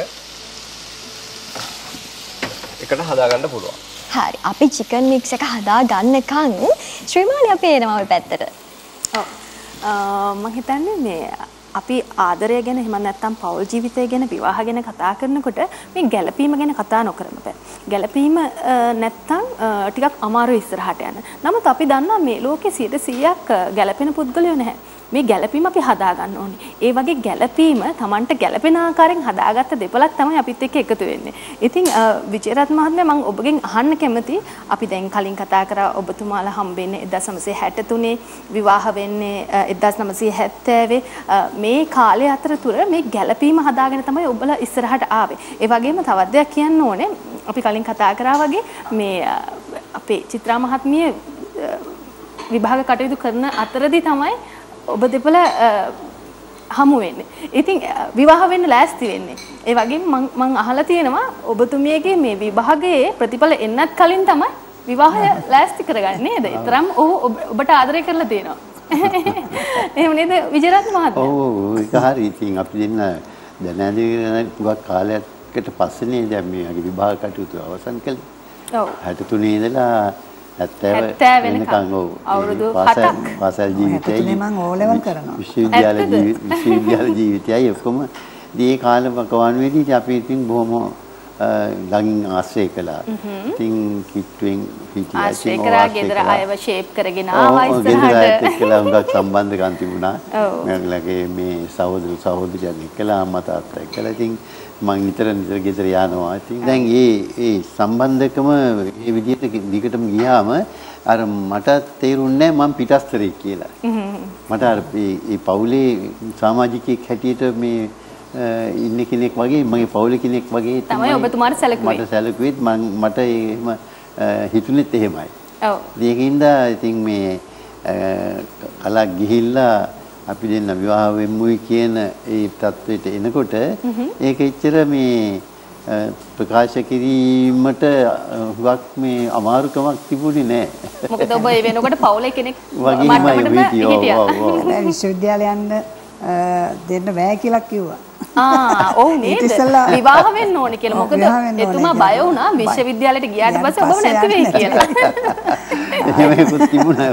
හදා ගන්න පුළුවන්. හරි. අපි chicken mix එක හදා ගන්නකම් ශ්‍රීමාලි අපි එනවා ඔය පැත්තට. ඔව්. මම හිතන්නේ මේ අපි ආදරය ගැන එහෙම නැත්නම් පෞල් ජීවිතය ගැන විවාහ ගැන කතා කරනකොට මේ ගැළපීම ගැන කතා නොකරම බෑ. ගැළපීම නැත්නම් ටිකක් අමාරුයි ඉස්සරහට යන්න. නමුත් අපි දන්නවා මේ ලෝකේ 100%ක් ගැළපෙන පුද්ගලයෝ නැහැ. මේ ගැළපීම අපි හදා ගන්න ඕනේ. ඒ වගේ ගැළපීම Tamanට ගැළපෙන ආකාරයෙන් හදාගත්ත දෙපළක් තමයි අපිත් එක්ක එකතු වෙන්නේ. ඉතින් විජේරත් මහත්මයා මම ඔබගෙන් අහන්න කැමතියි. අපි දැන් කලින් කතා කරා ඔබතුමාලා හම්බෙන්නේ 1963 විවාහ වෙන්නේ 1970 මේ කාලය අතරතුර මේ ගැළපීම හදාගෙන තමයි ඔබලා ඉස්සරහට ආවේ. ඒ වගේම තවත් දෙයක් කියන්න ඕනේ. අපි කලින් කතා කරා වගේ මේ අපේ චිත්‍රා මහත්මිය විභාග කටයුතු කරන අතරදී තමයි ඔබ දෙපළ හමු වෙන්නේ. ඉතින් විවාහ වෙන්න ලෑස්ති වෙන්නේ. ඒ වගේම මම අහලා තියෙනවා ඔබතුමියගේ මේ විභාගයේ ප්‍රතිඵල එන්නත් කලින් තමයි විවාහය ලෑස්ති කරගන්නේ නේද? ඊතරම් ඔබට ආදරය කරලා තියෙනවා. එහෙම නේද විජේරත්න මහත්මයා? ඔව් ඒක හරි. ඉතින් අපි දෙන්න දැනගෙන පුවක් කාලයකට පස්සේනේ දැන් මේ වගේ විභාග කටයුතු අවසන් කළේ. ඔව්. 63 ඉඳලා 70 වෙනකන් ඔව්. අවුරුදු 7ක් පාසල් ජීවිතයයි මම ඕ ලෙවල් කරනවා. විශ්වවිද්‍යාල ජීවිතයයි ඔක්කොම මේ කාලේ වකවානුවේදී අපි ඉතින් බොහොම ළඟින් ආශ්‍රය කළා. ඉතින් කිට්ටුවෙන් හිටියා. ආශ්‍රය කරා ගෙදර අයව ෂේප් කරගෙන ආවා ඉස්සරහට. ගෙදර එක්කලා හුඟක් සම්බන්ධකම් තිබුණා. මගේ මේ සහෝදරයන් එක්කලා අම්මා තාත්තා එක්කලා ඉතින් මම නිතර ගෙදර යනවා. ඉතින් දැන් ඒ සම්බන්ධකම මේ විදිහට දිගටම ගියාම අර මට තේරුන්නේ නැහැ මම පිටස්තරෙක් කියලා. මට අර මේ පවුලේ සමාජිකයෙක් හැටියට මේ ඉන්න කෙනෙක් වගේ මගේ පවුලේ කෙනෙක් වගේ තමයි ඔබතුමාට සැලකුවේ. මට සැලකුවෙත් මට එහෙම හිතුනෙත් එහෙමයි. ඔව්. ඒකින්ද ඉතින් මේ කලක් ගිහිල්ලා අපි දෙන්න විවාහ වෙමුයි කියන ඒ තත්ත්වයට එනකොට ඒක එච්චර මේ ප්‍රකාශ කිරීමට හුඟක් මේ අමාරුකමක් තිබුණේ නැහැ. මොකද ඔබ ඒ වෙනකොට පවුලේ කෙනෙක් වගේමයි හිටියා. විශ්වවිද්‍යාලය යන්න දෙන්න බෑ කියලා කිව්වා. ඔව් නේද? විවාහ වෙන්න ඕනේ කියලා. මොකද එතුමා බය වුණා විශ්වවිද්‍යාලයට ගියාට පස්සේ ඔබව නැති වෙයි කියලා. එහෙමකුත් තිබුණා.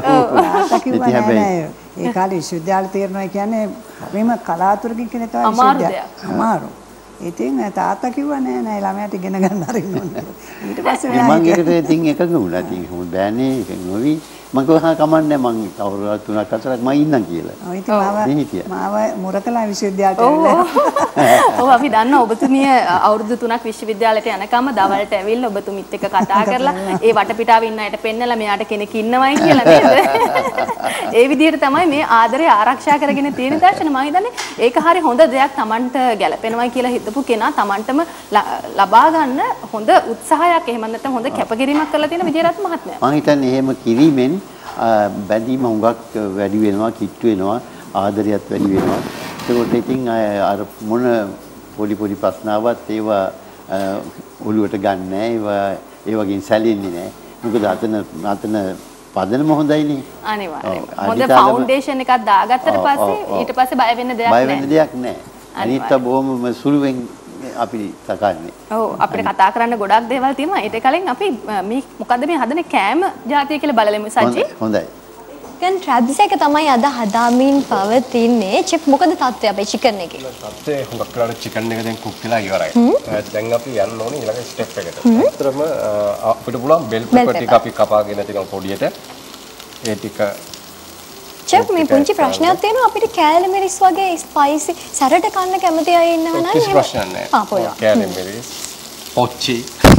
ඒ කාලේ විශ්වවිද්‍යාල තීරණය කියන්නේ හරිම කලාතුරකින් කියන තමයි විශ්වවිද්‍යාල. අමාරු. ඉතින් තාත්තා කිව්වා නෑ නෑ ළමයාට ඉගෙන ගන්න අරින්න ඕනේ. ඊට පස්සේ මම ඒකට ඉතින් එකඟ වුණා. ඉතින් කොහොමද බෑනේ ඒක නොවි. මම කිව්වා කමන්නේ මං අවුරුදු 3ක් 4ක් මම ඉන්නම් කියලා. ඔව් ඉතින් මාව මුරකලා විශ්වවිද්‍යාලයට ඇවිල්ලා. ඔව් අපි දන්නවා ඔබතුමිය අවුරුදු 3ක් විශ්වවිද්‍යාලයට යනකම් දවල්ට ඇවිල්ලා ඔබතුමිත් එක්ක කතා කරලා ඒ වටපිටාවේ ඉන්න අයට පෙන්නලා මෙයාට කෙනෙක් ඉන්නවයි කියලා නේද? ඒ විදිහට තමයි මේ ආදරය ආරක්ෂා කරගෙන තියෙන දර්ශන. මම හිතන්නේ ඒක හරි හොඳ දෙයක් Tamanට ගැලපෙනවයි කියලා හිතපු කෙනා Tamanටම ලබා ගන්න හොඳ උත්සාහයක් එහෙම නැත්නම් හොඳ කැපකිරීමක් කරලා තියෙන විජේරත්න මහත්මයා. මම හිතන්නේ එහෙම කිරීමෙන් බැඳීම හුඟක් වැඩි වෙනවා, කිට්ටු වෙනවා, ආදරයත් වැඩි වෙනවා. ඒකට ඉතින් අර මොන පොඩි පොඩි ප්‍රශ්නාවක් ඒවා ඔළුවට ගන්න නැහැ. ඒ වගේ සැලෙන්නේ නැහැ. මොකද අතන පදනම හොඳයිනේ. අනිවාර්යයෙන්. හොඳ ෆවුන්ඩේෂන් එකක් දාගත්තට පස්සේ ඊට පස්සේ බය වෙන්න දෙයක් නැහැ. බය වෙන්න දෙයක් නැහැ. අනිත් බොහොම සුළුවෙන් අපි තකන්නේ. ඔව් අපිට කතා කරන්න ගොඩක් දේවල් තියෙනවා. ඊට කලින් අපි මේ මොකද්ද මේ හදන්නේ කෑම ජාතිය කියලා බලලමු සජි. හොඳයි. දැන් ට්‍රැබ්ස් එක තමයි අද හදාමින් පවතින්නේ. චෙෆ් මොකද තත්ත්වය අපේ චිකන් එකේ? තත්ත්වය හුඟක් වෙලාවට චිකන් එක දැන් කුක් වෙලා ඉවරයි. දැන් අපි යන්න ඕනේ ඊළඟ ස්ටෙප් එකට. අතරම අපිට පුළුවන් බෙල් පෙපර් ටික අපි කපාගෙන ටිකක් පොඩියට ඒ ටික චෙෆ් මේ පුංචි ප්‍රශ්නයක් තියෙනවා අපිට කෑලි මිරිස් වගේ ස්පයිසි සැරට කන්න කැමති අය ඉන්නව නම් කිසි ප්‍රශ්නයක් නැහැ. කෑලි මිරිස් පොච්චි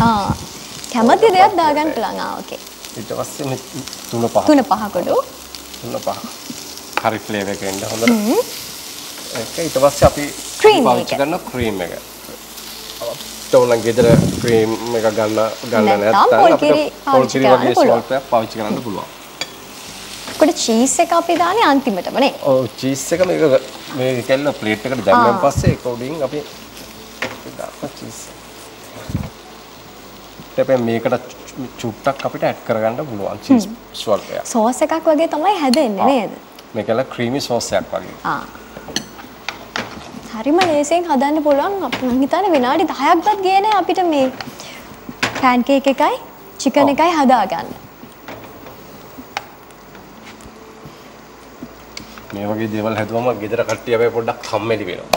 කැමති දෙයක් දාගන්න පුළුවන්. ඕකේ. ඊට පස්සේ මේ තුන පහ කොටු හරි ෆ්ලේවර් එක එන්න හොඳට. ඒක ඊට පස්සේ අපි පාවිච්චි කරන ක්‍රීම් එක. තෝලන් ගෙදර ක්‍රීම් එක ගන්න නැත්නම් අපිට පොල් කිරි වගේ සෝල්ට් එකක් පාවිච්චි කරන්න පුළුවන්. කොට චීස් එක අපි දාන්නේ අන්තිමටම නේ. ඔව් චීස් එක මේ කෙල්ල ප්ලේට් එකට දැම්මන් පස්සේ ඒක උඩින් අපි දාපුවා චීස්. ඊට මේකට චුට්ටක් අපිට ඇඩ් කරගන්න පුළුවන් චීස් ස්වල්පයක්. සෝස් එකක් වගේ තමයි හැදෙන්නේ නේද? මේකල ක්‍රීමි සෝස් එකක් වගේ. හරිම ලේසියෙන් හදන්න පුළුවන්. මම හිතන්නේ විනාඩි 10ක්වත් ගියේ නෑ අපිට මේ පෑන් කේක් එකයි චිකන් එකයි හදාගන්න. මේ වගේ දේවල් හැදුවම ගෙදර කට්ටිය අපේ පොඩ්ඩක් කම්මැලි වෙනවා.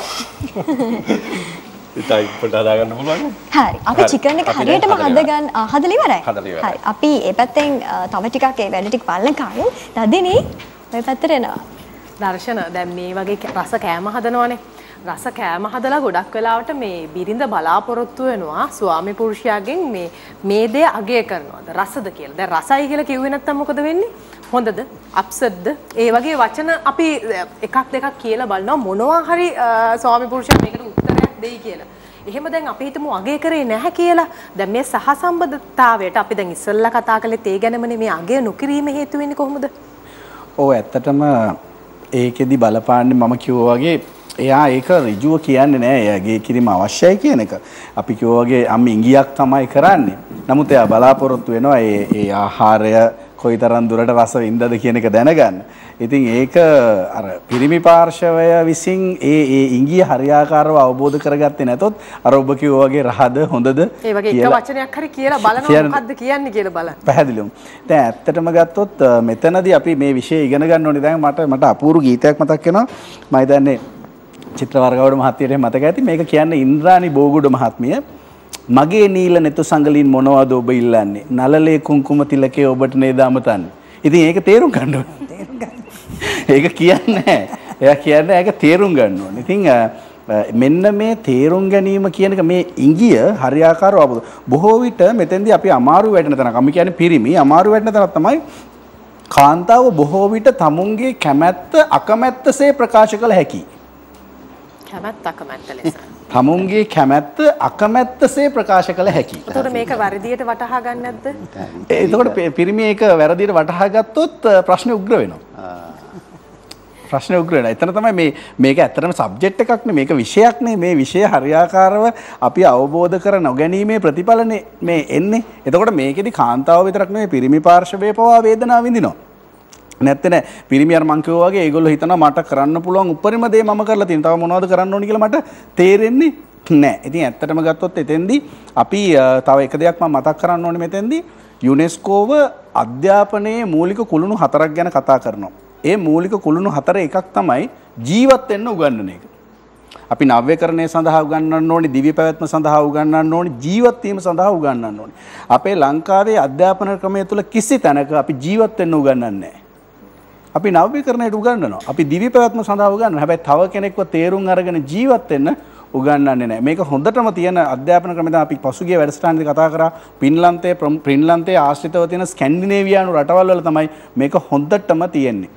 ඉතින් පොඩ්ඩක් හදාගන්න පුළුවන්. හරි. අපි චිකන් එක හරියටම හදලා ඉවරයි. හරි. අපි මේ පැත්තෙන් තව ටිකක් ඒ වැඩ ටික බලන කලින් නදිනී මේ පැත්තට එනවා. දර්ශන දැන් මේ වගේ රස කෑම හදනවනේ. රස කෑම හදලා ගොඩක් වෙලාවට මේ බිරිඳ බලාපොරොත්තු වෙනවා ස්වාමි පුරුෂයාගෙන් මේ දේ අගය කරනවාද රසද කියලා. දැන් රසයි කියලා කිව්වේ නැත්තම් මොකද වෙන්නේ? හොඳද? අප්සෙට්ද? ඒ වගේ වචන අපි එකක් දෙකක් කියලා බලනවා මොනවා හරි ස්වාමි පුරුෂයා මේකට උත්තරයක් දෙයි කියලා. එහෙම දැන් අපි හිතමු අගය කරේ නැහැ කියලා. දැන් මේ සහසම්බන්ධතාවයට අපි දැන් ඉස්සෙල්ලා කතා කළේ ඒ ගැනමනේ මේ අගය නොකිරීම හේතු වෙන්නේ කොහොමද? ඔව් ඇත්තටම ඒකෙදි බලපාන්නේ මම කිව්වා වගේ එයා ඒක ඍජුව කියන්නේ නෑ එයාගේ කිරීම අවශ්‍යයි කියන එක. අපි කිව්වා වගේ අම්ම ඉංගියක් තමයි කරන්නේ. නමුත් එයා බලාපොරොත්තු වෙනවා ඒ ආහාරය කොයිතරම් දුරට රස වින්දද කියන එක දැනගන්න. ඉතින් ඒක අර පිරිමි පාර්ශවය විසින් ඒ ඉංගිය හරියාකාරව අවබෝධ කරගත්තේ නැතොත් අර ඔබ කිව්වා වගේ රහද හොඳද ඒ වගේ එක වචනයක් හරි කියලා බලනවා මොකද්ද කියන්නේ කියලා බලන්න. පැහැදිලිවම. දැන් ඇත්තටම ගත්තොත් මෙතනදී අපි මේ විෂය ඉගෙන ගන්න ඕනේ. දැන් මට අපූර්ව ගීතයක් මතක් වෙනවා. මම හිතන්නේ චිත්‍රවර්ගවඩ මහත්මියට මතක ඇති. මේක කියන්නේ ඉන්ද්‍රාණි බෝගුඩ මහත්මිය. මගේ නීල නෙතු සංගලින් මොනවද ඔබ ඉල්ලන්නේ? නලලේ කුංකුම තිලකේ ඔබට නේද අමතන්නේ. ඉතින් ඒක තේරුම් ගන්න ඕනේ. ඒක කියන්නේ එයා කියන්නේ ඒක තේරුම් ගන්න ඕනේ. ඉතින් මෙන්න මේ තේරුම් ගැනීම කියන එක මේ ඉංගිය හරියාකාරව අවබෝධ. බොහෝ විට මෙතෙන්දී අපි අමාරු වැටෙන තැනක්. අපි කියන්නේ පිරිමි අමාරු වැටෙන තැනක් තමයි කාන්තාව බොහෝ විට තමුන්ගේ කැමැත්ත අකමැත්තසේ ප්‍රකාශ කළ හැකි. කැමැත්ත අකමැත්ත ලෙස. තමුන්ගේ කැමැත්ත අකමැත්තසේ ප්‍රකාශ කළ හැකි. එතකොට මේක වැරදියට වටහා ගන්න නැද්ද? එතකොට පිරිමි ඒක වැරදියට වටහා ගත්තොත් ප්‍රශ්නේ උග්‍ර වෙනවා. ප්‍රශ්නේ උග්‍ර වෙනවා. එතන තමයි මේක ඇත්තටම සබ්ජෙක්ට් එකක් නේ, මේක විෂයක් නේ. මේ විෂය හරියාකාරව අපි අවබෝධ කර නොගැනීමේ ප්‍රතිඵලනේ මේ එන්නේ. එතකොට මේකෙදි කාන්තාව විතරක් නෙවෙයි පිරිමි පාර්ශවයේ පවා වේදනාව විඳිනවා. නැත්නම් නෑ පිරිමියන් මං කිව්වා වගේ ඒගොල්ලෝ හිතනවා මට කරන්න පුළුවන් උපරිම දේ මම කරලා තියෙනවා. තව මොනවද කරන්න ඕනි කියලා මට තේරෙන්නේ නෑ. ඉතින් ඇත්තටම ගත්තොත් එතෙන්දී අපි තව එක දෙයක් මම මතක් කරන්න ඕනේ මෙතෙන්දී යුනෙස්කෝව අධ්‍යාපනයේ මූලික කුළුණු 4ක් ගැන කතා කරනවා. ඒ මූලික කුළුණු 4 එකක් තමයි ජීවත් වෙන්න උගන්වන එක. අපි නව්‍යකරණය සඳහා උගන්වන්න ඕනේ, දිව්‍ය පැවැත්ම සඳහා උගන්වන්න ඕනේ, ජීවත් වීම සඳහා උගන්වන්න ඕනේ. අපේ ලංකාවේ අධ්‍යාපන ක්‍රමය තුළ කිසි තැනක අපි ජීවත් වෙන්න උගන්වන්නේ නැහැ. අපි නව්‍යකරණයට උගන්වනවා. අපි දිව්‍ය පැවැත්ම සඳහා උගන්වනවා. හැබැයි තව කෙනෙක්ව තේරුම් අරගෙන ජීවත් වෙන්න උගන්වන්නේ නැහැ. මේක හොඳටම තියෙන අධ්‍යාපන ක්‍රම තමයි අපි පසුගිය වැඩසටහනේදී කතා කරා. ෆින්ලන්තයේ ආශ්‍රිතව තියෙන ස්කැන්ඩිනේවියානු රටවල් වල තමයි මේක හොඳටම තියෙන්නේ.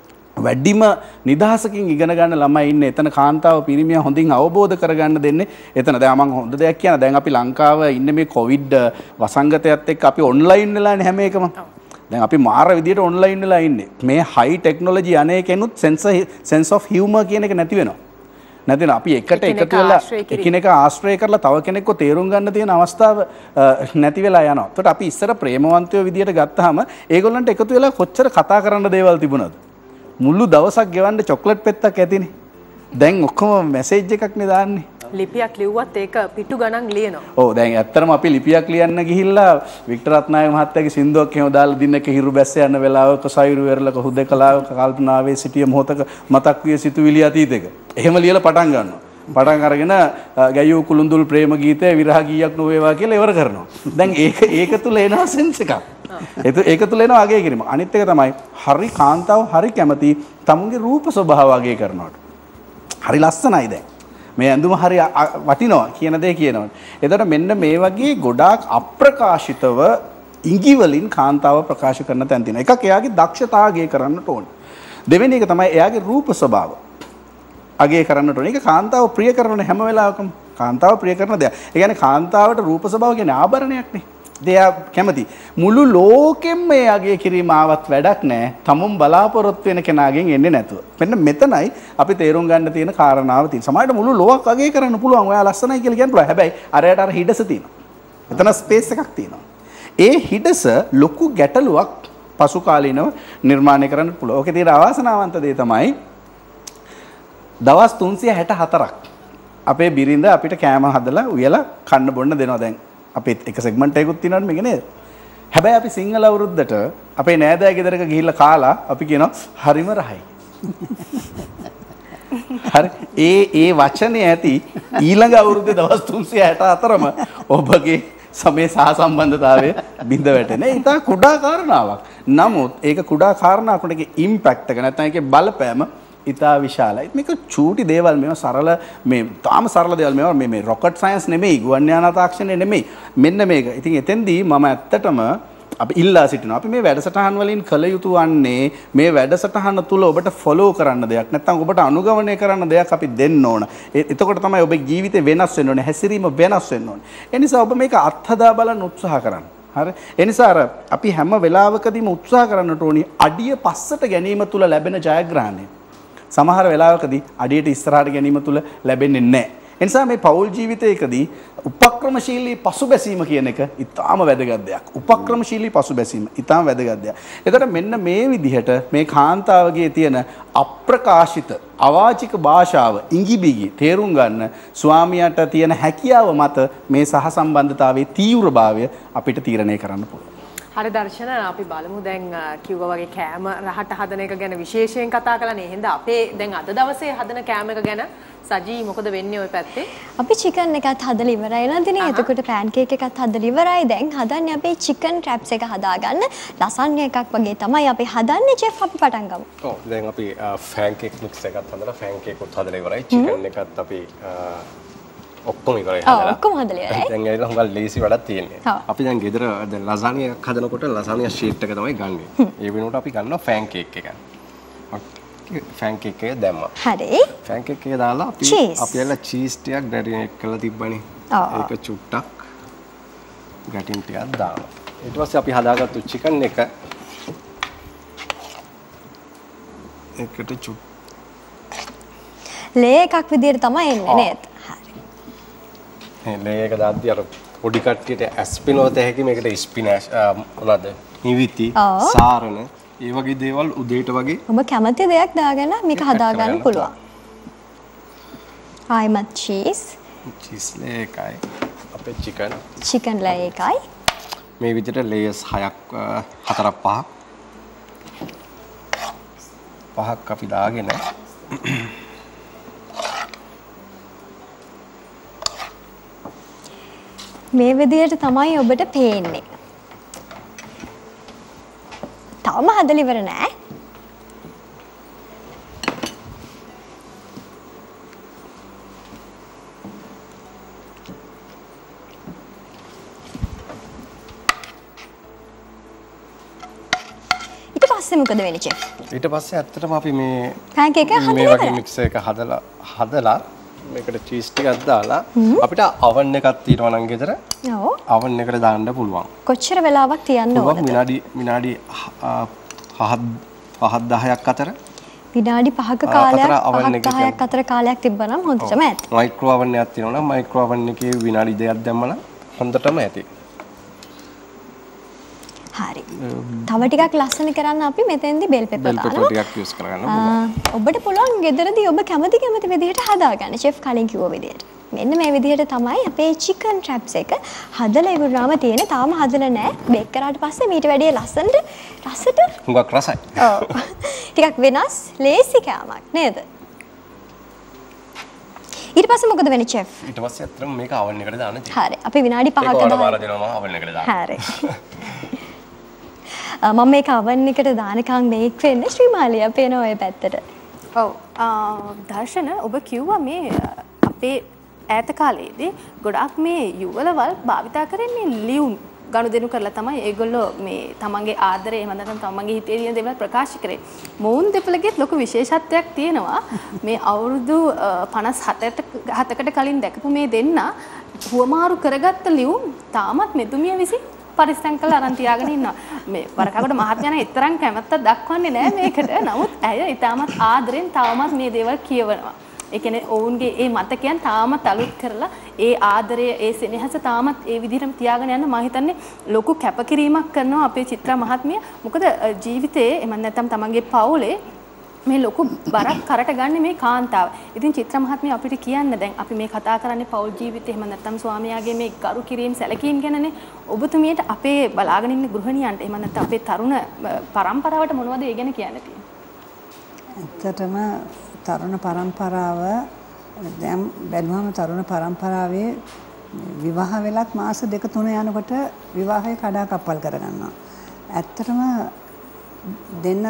වැඩිම නිදහසකින් ඉගෙන ගන්න ළමයි ඉන්නේ. එතන කාන්තාව පිරිමිය හොඳින් අවබෝධ කරගන්න දෙන්නේ එතන. දැන් මම හොඳ දෙයක් කියන. දැන් අපි ලංකාව ඉන්නේ මේ කොවිඩ් වසංගතයත් එක්ක අපි ඔන්ලයින් වෙලානේ හැම එකම. දැන් අපි මාර විදියට ඔන්ලයින් වෙලා ඉන්නේ. මේ හයි ටෙක්නොලොජි අනේකෙනුත් සෙන්ස් ඔෆ් හියුමර් කියන එක නැති වෙනවා. නැතිනම් අපි එකට එකතු වෙලා එකිනෙක ආශ්‍රය කරලා තව කෙනෙක්ව තේරුම් ගන්න තියෙන අවස්ථාව නැති වෙලා යනවා. ඒකට අපි ඉස්සර ප්‍රේමවන්තයෝ විදියට ගත්තාම ඒගොල්ලන්ට එකතු වෙලා කොච්චර කතා කරන්න දේවල් තිබුණාද? මුළු දවසක් ගෙවන්න චොක්ලට් පෙත්තක් ඇතිනේ. දැන් ඔක්කොම මැසේජ් එකක් නේ දාන්නේ. ලිපියක් ලිව්වත් ඒක පිටු ගණන් ලියනවා. ඔව් දැන් ඇත්තටම අපි ලිපියක් ලියන්න ගිහිල්ලා වික්ටර් රත්නායක මහත්තයාගේ සින්දුවක් එහෙම දාලා දින්නක හිරු බැස්ස යන වෙලාවක සයුරු වෙරළක හුදකලාවක කල්පනාවේ සිටිය මොහොතක මතක් විය සිතුවිලි අතීතයක. එහෙම ලියලා පටන් ගන්නවා. පටන් අරගෙන ගැයූ කුළුඳුල් ප්‍රේම ගීතය විරහ ගීයක් නොවේවා කියලා ඉවර කරනවා. දැන් ඒක තුල එනවා සෙන්ස් එකක්. ඒක තුල එනවා අගය කිරීම. අනිත් එක තමයි හරි කාන්තාව හරි කැමති තමුන්ගේ රූප ස්වභාව අගය කරනවට. හරි ලස්සනයි දැන්. මේ ඇඳුම හරි වටිනවා කියන දේ කියනවා. එතකොට මෙන්න මේ වගේ ගොඩාක් අප්‍රකාශිතව ඉඟි වලින් කාන්තාව ප්‍රකාශ කරන තැන් තියෙනවා. එකක් එයාගේ දක්ෂතා අගය කරන්නට ඕනේ. දෙවෙනි එක තමයි එයාගේ රූප ස්වභාව අගය කරන්නට ඕනේ. ඒක කාන්තාව ප්‍රිය කරන හැම වෙලාවකම කාන්තාව ප්‍රිය කරන දෙයක්. ඒ කියන්නේ කාන්තාවට රූප ස්වභාව කියන්නේ ආභරණයක් නේ. දෙයා කැමති. මුළු ලෝකෙම මේ අගය කිරීම ආවත් වැඩක් නැහැ. තමුන් බලාපොරොත්තු වෙන කෙනාගෙන් එන්නේ නැතුව. මෙන්න මෙතනයි අපි තේරුම් ගන්න තියෙන කාරණාව තියෙන්නේ. සමහරවිට මුළු ලෝක අගය කරන්න පුළුවන්. ඔයා ලස්සනයි කියලා කියන්න පුළුවන්. හැබැයි අරයට අර හිඩස තියෙනවා. එතන ස්පේස් එකක් තියෙනවා. ඒ හිඩස ලොකු ගැටලුවක් පසු කාලීනව නිර්මාණය කරන්න පුළුවන්. ඕකේ තියෙන අවාසනාවන්ත දේ තමයි දවස් 364ක් අපේ බිරිඳ අපිට කෑම හදලා උයලා කන්න බොන්න දෙනවා දැන්. අපේ එක සෙග්මන්ට් එකකුත් තියෙනවනේ මේක නේද? හැබැයි අපි සිංහල අවුරුද්දට අපේ නෑදෑ ගෙදරක ගිහිල්ලා කාලා අපි කියනවා හරිම රහයි. හරි ඒ වචනේ ඇති ඊළඟ අවුරුද්දේ දවස් 364ම ඔබගේ සමේ සහ සම්බන්ධතාවය බිඳ වැටෙන. ඒක කුඩා කාරණාවක්. නමුත් ඒක කුඩා කාරණාවක් උනගේ ඉම්පැක්ට් එක නැත්නම් ඒකේ බලපෑම ඉතා විශාලයි. මේක චූටි දේවල් මේවා සරල මේ තාම සරල දේවල් මේවා මේ රොකට් සයන්ස් නෙමෙයි, ගුවන් යාන තාක්ෂණය නෙමෙයි. මෙන්න මේක. ඉතින් එතෙන්දී මම ඇත්තටම අපි ඉල්ලා සිටිනවා. අපි මේ වැඩසටහන් වලින් කළ යුතු වන්නේ මේ වැඩසටහන තුල ඔබට ෆලෝ කරන්න දෙයක් නැත්නම් ඔබට අනුගමනය කරන්න දෙයක් අපි දෙන්න ඕන. එතකොට තමයි ඔබේ ජීවිතේ වෙනස් වෙන්න ඕනේ, හැසිරීම වෙනස් වෙන්න ඕනේ. ඒ නිසා ඔබ මේක අත්හදා බලන්න උත්සාහ කරන්න. හරි. ඒ නිසා අපි හැම වෙලාවකදීම උත්සාහ කරන්නට ඕනි අඩිය පස්සට ගැනීම තුල ලැබෙන ජයග්‍රහණය. සමහර වෙලාවකදී අඩියට ඉස්සරහට ගැනීම තුල ලැබෙන්නේ නැහැ. ඒ නිසා මේ පෞල් ජීවිතයකදී උපක්‍රමශීලී පසුබැසීම කියන එක ඉතාම වැදගත් දෙයක්. උපක්‍රමශීලී පසුබැසීම ඉතාම වැදගත් දෙයක්. එතකොට මෙන්න මේ විදිහට මේ කාන්තාවගේ තියෙන අප්‍රකාශිත අවාචික භාෂාව ඉඟිබිඟි තේරුම් ගන්න ස්වාමියාට තියෙන හැකියාව මත මේ සහසම්බන්ධතාවයේ තීව්‍රභාවය අපිට තීරණය කරන්න පුළුවන්. හරි දර්ශන අපි බලමු දැන් කිව්වා වගේ කෑම රහට හදන එක ගැන විශේෂයෙන් කතා කළානේ. එහෙනම් අපේ දැන් අද දවසේ හදන කෑම එක ගැන සජී මොකද වෙන්නේ ওই පැත්තේ? අපි චිකන් එකත් හදලා ඉවරයි නේද? එතකොට පෑන් කේක් එකත් හදලා ඉවරයි. දැන් හදන්නේ අපි චිකන් ට්‍රැප්ස් එක හදාගන්න ලසන්ය එකක් වගේ තමයි අපි හදන්නේ. චෙෆ් අපි පටන් ගමු. ඔව් දැන් අපි ෆෑන් කේක් මික්ස් එකත් හදලා ෆෑන් කේක් උත් හදලා ඉවරයි. චිකන් එකත් අපි ඔක්කොම ඉවරයි හදලා. ඔක්කොම හදලා ඉවරයි. දැන් ඇවිල්ලා හුඟක් ලේසි වැඩක් තියෙන්නේ. අපි දැන් ගෙදර දැන් ලසානියක් හදනකොට ලසානිය ෂීට් එක තමයි ගන්නෙ. ඒ වෙනුවට අපි ගන්නවා ෆෑන් කේක් එක. ෆෑන් කේක් එක දැම්මා. හරි. ෆෑන් කේක් එක දාලා අපි ඇවිල්ලා චීස් ටිකක් ග්‍රැටිනේට් කරලා තිබ්බනේ. ඒක චුට්ටක් ග්‍රැටින් ටිකක් දානවා. ඊට පස්සේ අපි හදාගත්තු චිකන් එක එකට ලේ එකක් විදියට තමයි එන්නේ නේද? හරි. ලේ එක දාද්දි අර පොඩි කට්ටියට ඇස්පිනෝත හැකි මේකට ස්පිනෑෂ් මොනවද? නිවිති, සාරණ, ඒ වගේ දේවල් උදේට වගේ ඔබ කැමති දෙයක් දාගෙන මේක හදාගන්න පුළුවන්. ආයිමත් චීස්. චීස් ලේ එකයි. අපේ චිකන්. චිකන් ලේ එකයි. මේ විදිහට ලේයර්ස් 6ක් 4ක් 5ක් අපි දාගෙන මේ විදිහට තමයි ඔබට පේන්නේ. තාම හදලා ඉවර නෑ. ඊට පස්සේ මොකද වෙන්නේ චෙෆ්? ඊට පස්සේ ඇත්තටම අපි මේ පැන්කේක් එක මේ හදලා වගේ මික්සර් එක හදලා මේකට චීස් ටිකක් දාලා අපිට oven එකක් තියෙනවා නම් ගෙදර ඔව් oven එකට දාන්න පුළුවන්. කොච්චර වෙලාවක් තියන්න ඕනද? විනාඩි 5-10ක් අතර. විනාඩි 5ක කාලයක් 5-10ක් අතර කාලයක් තිබ්බනම් හොඳටම ඇති. මයික්‍රෝ oven එකක් තියෙනවා නම් මයික්‍රෝ oven එකේ විනාඩි 2ක් දැම්මම හොඳටම ඇති. හරි. තව ටිකක් ලස්සන කරන්න අපි මෙතෙන්දි බෙල් පෙපර් දානවා. බෙල් පෙපර් ටිකක් යූස් කරගන්න පුළුවන්. ඔබට පුළුවන් ගෙදරදී ඔබ කැමති විදිහට හදාගන්න. චෙෆ් කලින් කිව්ව විදිහට. මෙන්න මේ විදිහට තමයි අපේ චිකන් ට්‍රැප්ස් එක හදලා ඉවරනම තියෙන්නේ. තාම හදලා නැහැ. බේක් කරාට පස්සේ මීට වැඩිය ලස්සනට රසට හුඟක් රසයි. ඔව්. ටිකක් වෙනස් ලේසි කෑමක් නේද? ඊට පස්සේ මොකද වෙන්නේ චෙෆ්? ඊට පස්සේ අත්‍තරම මේක oven එකට දාන්න තියෙනවා. හරි. අපි විනාඩි 5ක දාලා දෙනවා oven එකට දාන්න. හරි. මම මේක oven එකට දානකම් මේක් වෙන්න ශ්‍රීමාලිය අපේන ඔය පැත්තට. ඔව්. දර්ශන ඔබ කිව්වා මේ අපේ ඈත කාලේදී ගොඩාක් මේ යුවලවල් භාවිතා කරන්නේ ලියුම් ගනුදෙනු කරලා තමයි ඒගොල්ලෝ මේ තමන්ගේ ආදරය එහෙම නැත්නම් තමන්ගේ හිතේ තියෙන දේවල් ප්‍රකාශ කරේ. මොවුන් දෙපළගෙත් ලොකු විශේෂත්වයක් තියෙනවා. මේ අවුරුදු 57කට කලින් දැකපු මේ දෙන්න හුවමාරු කරගත්ත ලියුම් තාමත් මෙතුමිය විසින් පරිස්සම් කරලා අරන් තියාගෙන ඉන්නවා. මේ වරකගොඩ මහත්මයා නම් තරම් කැමැත්තක් දක්වන්නේ නැහැ මේකට. නමුත් ඇය ඊටමත් ආදරෙන් තවමත් මේ දේවල් කියවනවා. ඒ කියන්නේ ඔවුන්ගේ ඒ මතකයන් තාමත් අලුත් කරලා ඒ ආදරය ඒ සෙනෙහස තාමත් ඒ විදිහටම තියාගෙන යන්න මම හිතන්නේ ලොකු කැපකිරීමක් කරනවා අපේ චිත්‍රා මහත්මිය. මොකද ජීවිතයේ එමන් නැත්තම් තමන්ගේ පවුලේ මේ ලොකු බරක් කරට ගන්න මේ කාන්තාව. ඉතින් චිත්‍රා මහත්මිය අපිට කියන්න දැන් අපි මේ කතා කරන්නේ පවුල් ජීවිතේ එහෙම නැත්තම් ස්වාමියාගේ මේ ගරු කිරීම සැලකීම් ගැනනේ. ඔබතුමියට අපේ බලාගෙන ඉන්න ගෘහණියන්ට එහෙම නැත්තම් අපේ තරුණ පරම්පරාවට මොනවද ඒ ගැන කියන්න තියෙන්නේ? ඇත්තටම තරුණ පරම්පරාව දැන් බැලුවම තරුණ පරම්පරාවේ විවාහ වෙලක් මාස 2-3 යනකොට විවාහය කඩාකප්පල් කරගන්නවා. ඇත්තටම දෙන්න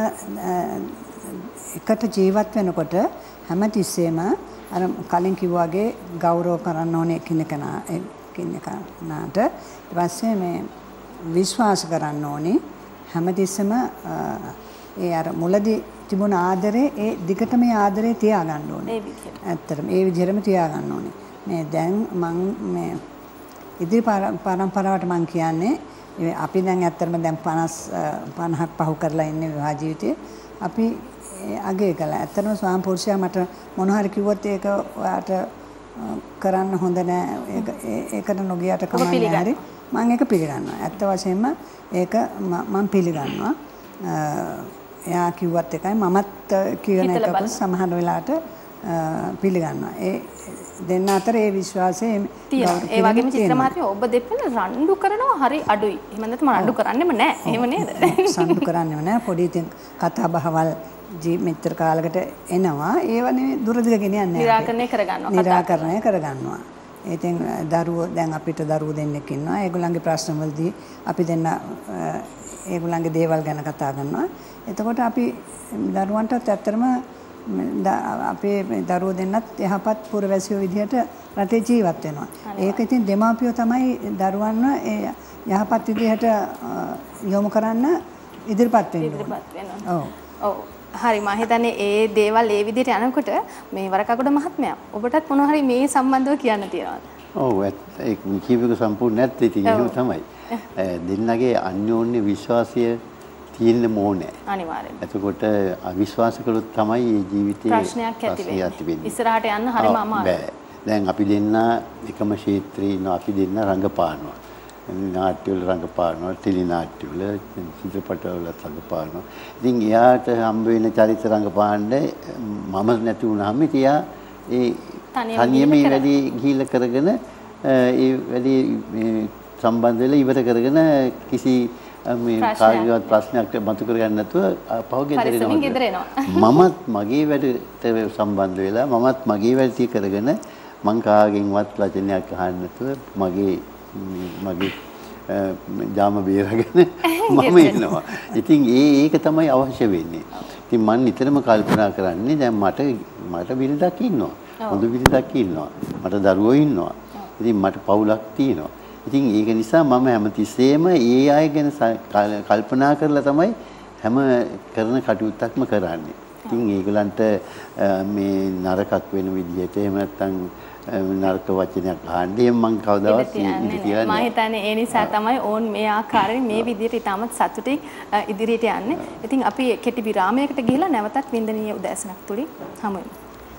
එකට ජීවත් වෙනකොට හැමතිස්සෙම අර කලින් කිව්වාගේ ගෞරව කරන්න ඕනේ එකිනෙකාට ඊට පස්සේ මේ විශ්වාස කරන්න ඕනේ හැමතිස්සෙම ඒ අර මුලදී තිබුණ ආදරේ ඒ දිගට මේ ආදරේ තියාගන්න ඕනේ. ඇත්තටම ඒ විදිහටම තියාගන්න ඕනේ. මේ දැන් මම මේ ඉදිරි පරම්පරාවට මම කියන්නේ අපි දැන් ඇත්තටම දැන් 50ක් පහු කරලා ඉන්නේ විවාහ ජීවිතේ. අපි අගේ කළා. ඇත්තටම ස්වාම පුරුෂයා මට මොන හරි කිව්වොත් ඒක ඔයාට කරන්න හොඳ නෑ. ඒකට නොගියට කමක් නෑ හරි. මම ඒක පිළිගන්නවා. ඇත්ත වශයෙන්ම ඒක මම පිළිගන්නවා. එයා කිව්වත් එකයි මමත් කියන එක සමහර වෙලාවට පිළිගන්නවා. ඒ දෙන්න අතර ඒ විශ්වාසය තියෙනවා. ඒ වගේම චිත්‍ර මහත්මිය ඔබ දෙපළ රණ්ඩු කරනවා හරි අඩුයි. එහෙම නැත්නම් රණ්ඩු කරන්නෙම නැහැ. එහෙම නේද? රණ්ඩු කරන්නෙම නැහැ. පොඩි ඉතින් කතා බහවල් මෙච්චර කාලයකට එනවා. ඒව නෙවෙයි දුරදිග ගෙනියන්නේ නැහැ. निराකරණය කරගන්නවා. निराකරණය කරගන්නවා. ඉතින් දරුවෝ දැන් අපිට දරුවෝ දෙන්නෙක් ඉන්නවා. ඒගොල්ලන්ගේ ප්‍රශ්න වලදී අපි දෙන්න ඒගොල්ලන්ගේ දේවල් ගැන කතා කරනවා. එතකොට අපි දරුවන්ටත් ඇත්තටම අපේ දරුවෝ දෙන්නත් යහපත් පුරවැසියෝ විදිහට රටේ ජීවත් වෙනවා. ඒක ඉතින් දෙමාපියෝ තමයි දරුවන්ව ඒ යහපත් විදිහට යොමු කරන්න ඉදිරිපත් වෙනවා. ඔව්. ඔව්. හරි මම හිතන්නේ ඒ දේවල් ඒ විදිහට යනකොට මේ වරකගොඩ මහත්මයා ඔබටත් මොන හරි මේ සම්බන්ධව කියන්න තියෙනවද? ඔව් ඒක කීපයක සම්පූර්ණ නැත්නම් ඉතින් ඒක තමයි. දෙන්නගේ අන්‍යෝන්‍ය විශ්වාසය තියෙන්න ඕනේ. අනිවාර්යෙන්. එතකොට අවිශ්වාස කළොත් තමයි මේ ජීවිතේ ප්‍රශ්නයක් ඇති වෙන්නේ. ඉස්සරහට යන්න හරිම අමාරුයි. දැන් අපි දෙන්න එකම ක්ෂේත්‍රයේ ඉන්නවා. අපි දෙන්න රංගපානවා. නාට්‍ය වල රංගපානවා, ටෙලි නාට්‍ය වල, චිත්‍රපට වල රංගපානවා. ඉතින් එයාට හම්බ වෙන චරිත රංගපාන්න මම නැති වුණාම එයා ඒ තනියම මේ වැඩි ගිහිල්ලා කරගෙන ඒ වැඩි සම්බන්ධ වෙලා ඉවර කරගෙන කිසි මේ කාර්යවත් ප්‍රශ්නයක් මතු කරගන්න නැතුව පහුගෙදර එනවා. මමත් මගේ වැඩට සම්බන්ධ වෙලා මමත් මගේ වැඩ ටික කරගෙන මං කාගෙන්වත් වචනයක් අහන්න නැතුව මගේ ජාම බේරගෙන මම එනවා. ඉතින් ඒක තමයි අවශ්‍ය වෙන්නේ. ඉතින් මම නිතරම කල්පනා කරන්නේ දැන් මට බිරිඳක් ඉන්නවා. හොඳ බිරිඳක් ඉන්නවා. මට දරුවෝ ඉන්නවා. ඉතින් මට පවුලක් තියෙනවා. ඉතින් ඒක නිසා මම හැමතිස්සෙම ඒ අය ගැන කල්පනා කරලා තමයි හැම කරන කටයුත්තක්ම කරන්නේ. ඉතින් ඒගොල්ලන්ට මේ නරකක් වෙන විදිහට එහෙම නැත්නම් නරක වචනයක් අහන්න එහෙම මං කවදාවත් ඉඳි කියලා නෑ. මම හිතන්නේ ඒ නිසා තමයි ඕන් මේ ආකාරයෙන් මේ විදිහට ඉතාමත් සතුටින් ඉදිරියට යන්නේ. ඉතින් අපි කෙටි විරාමයකට ගිහිලා නැවතත් වින්දනීය උදෑසනක් තුලින් හමු වෙමු.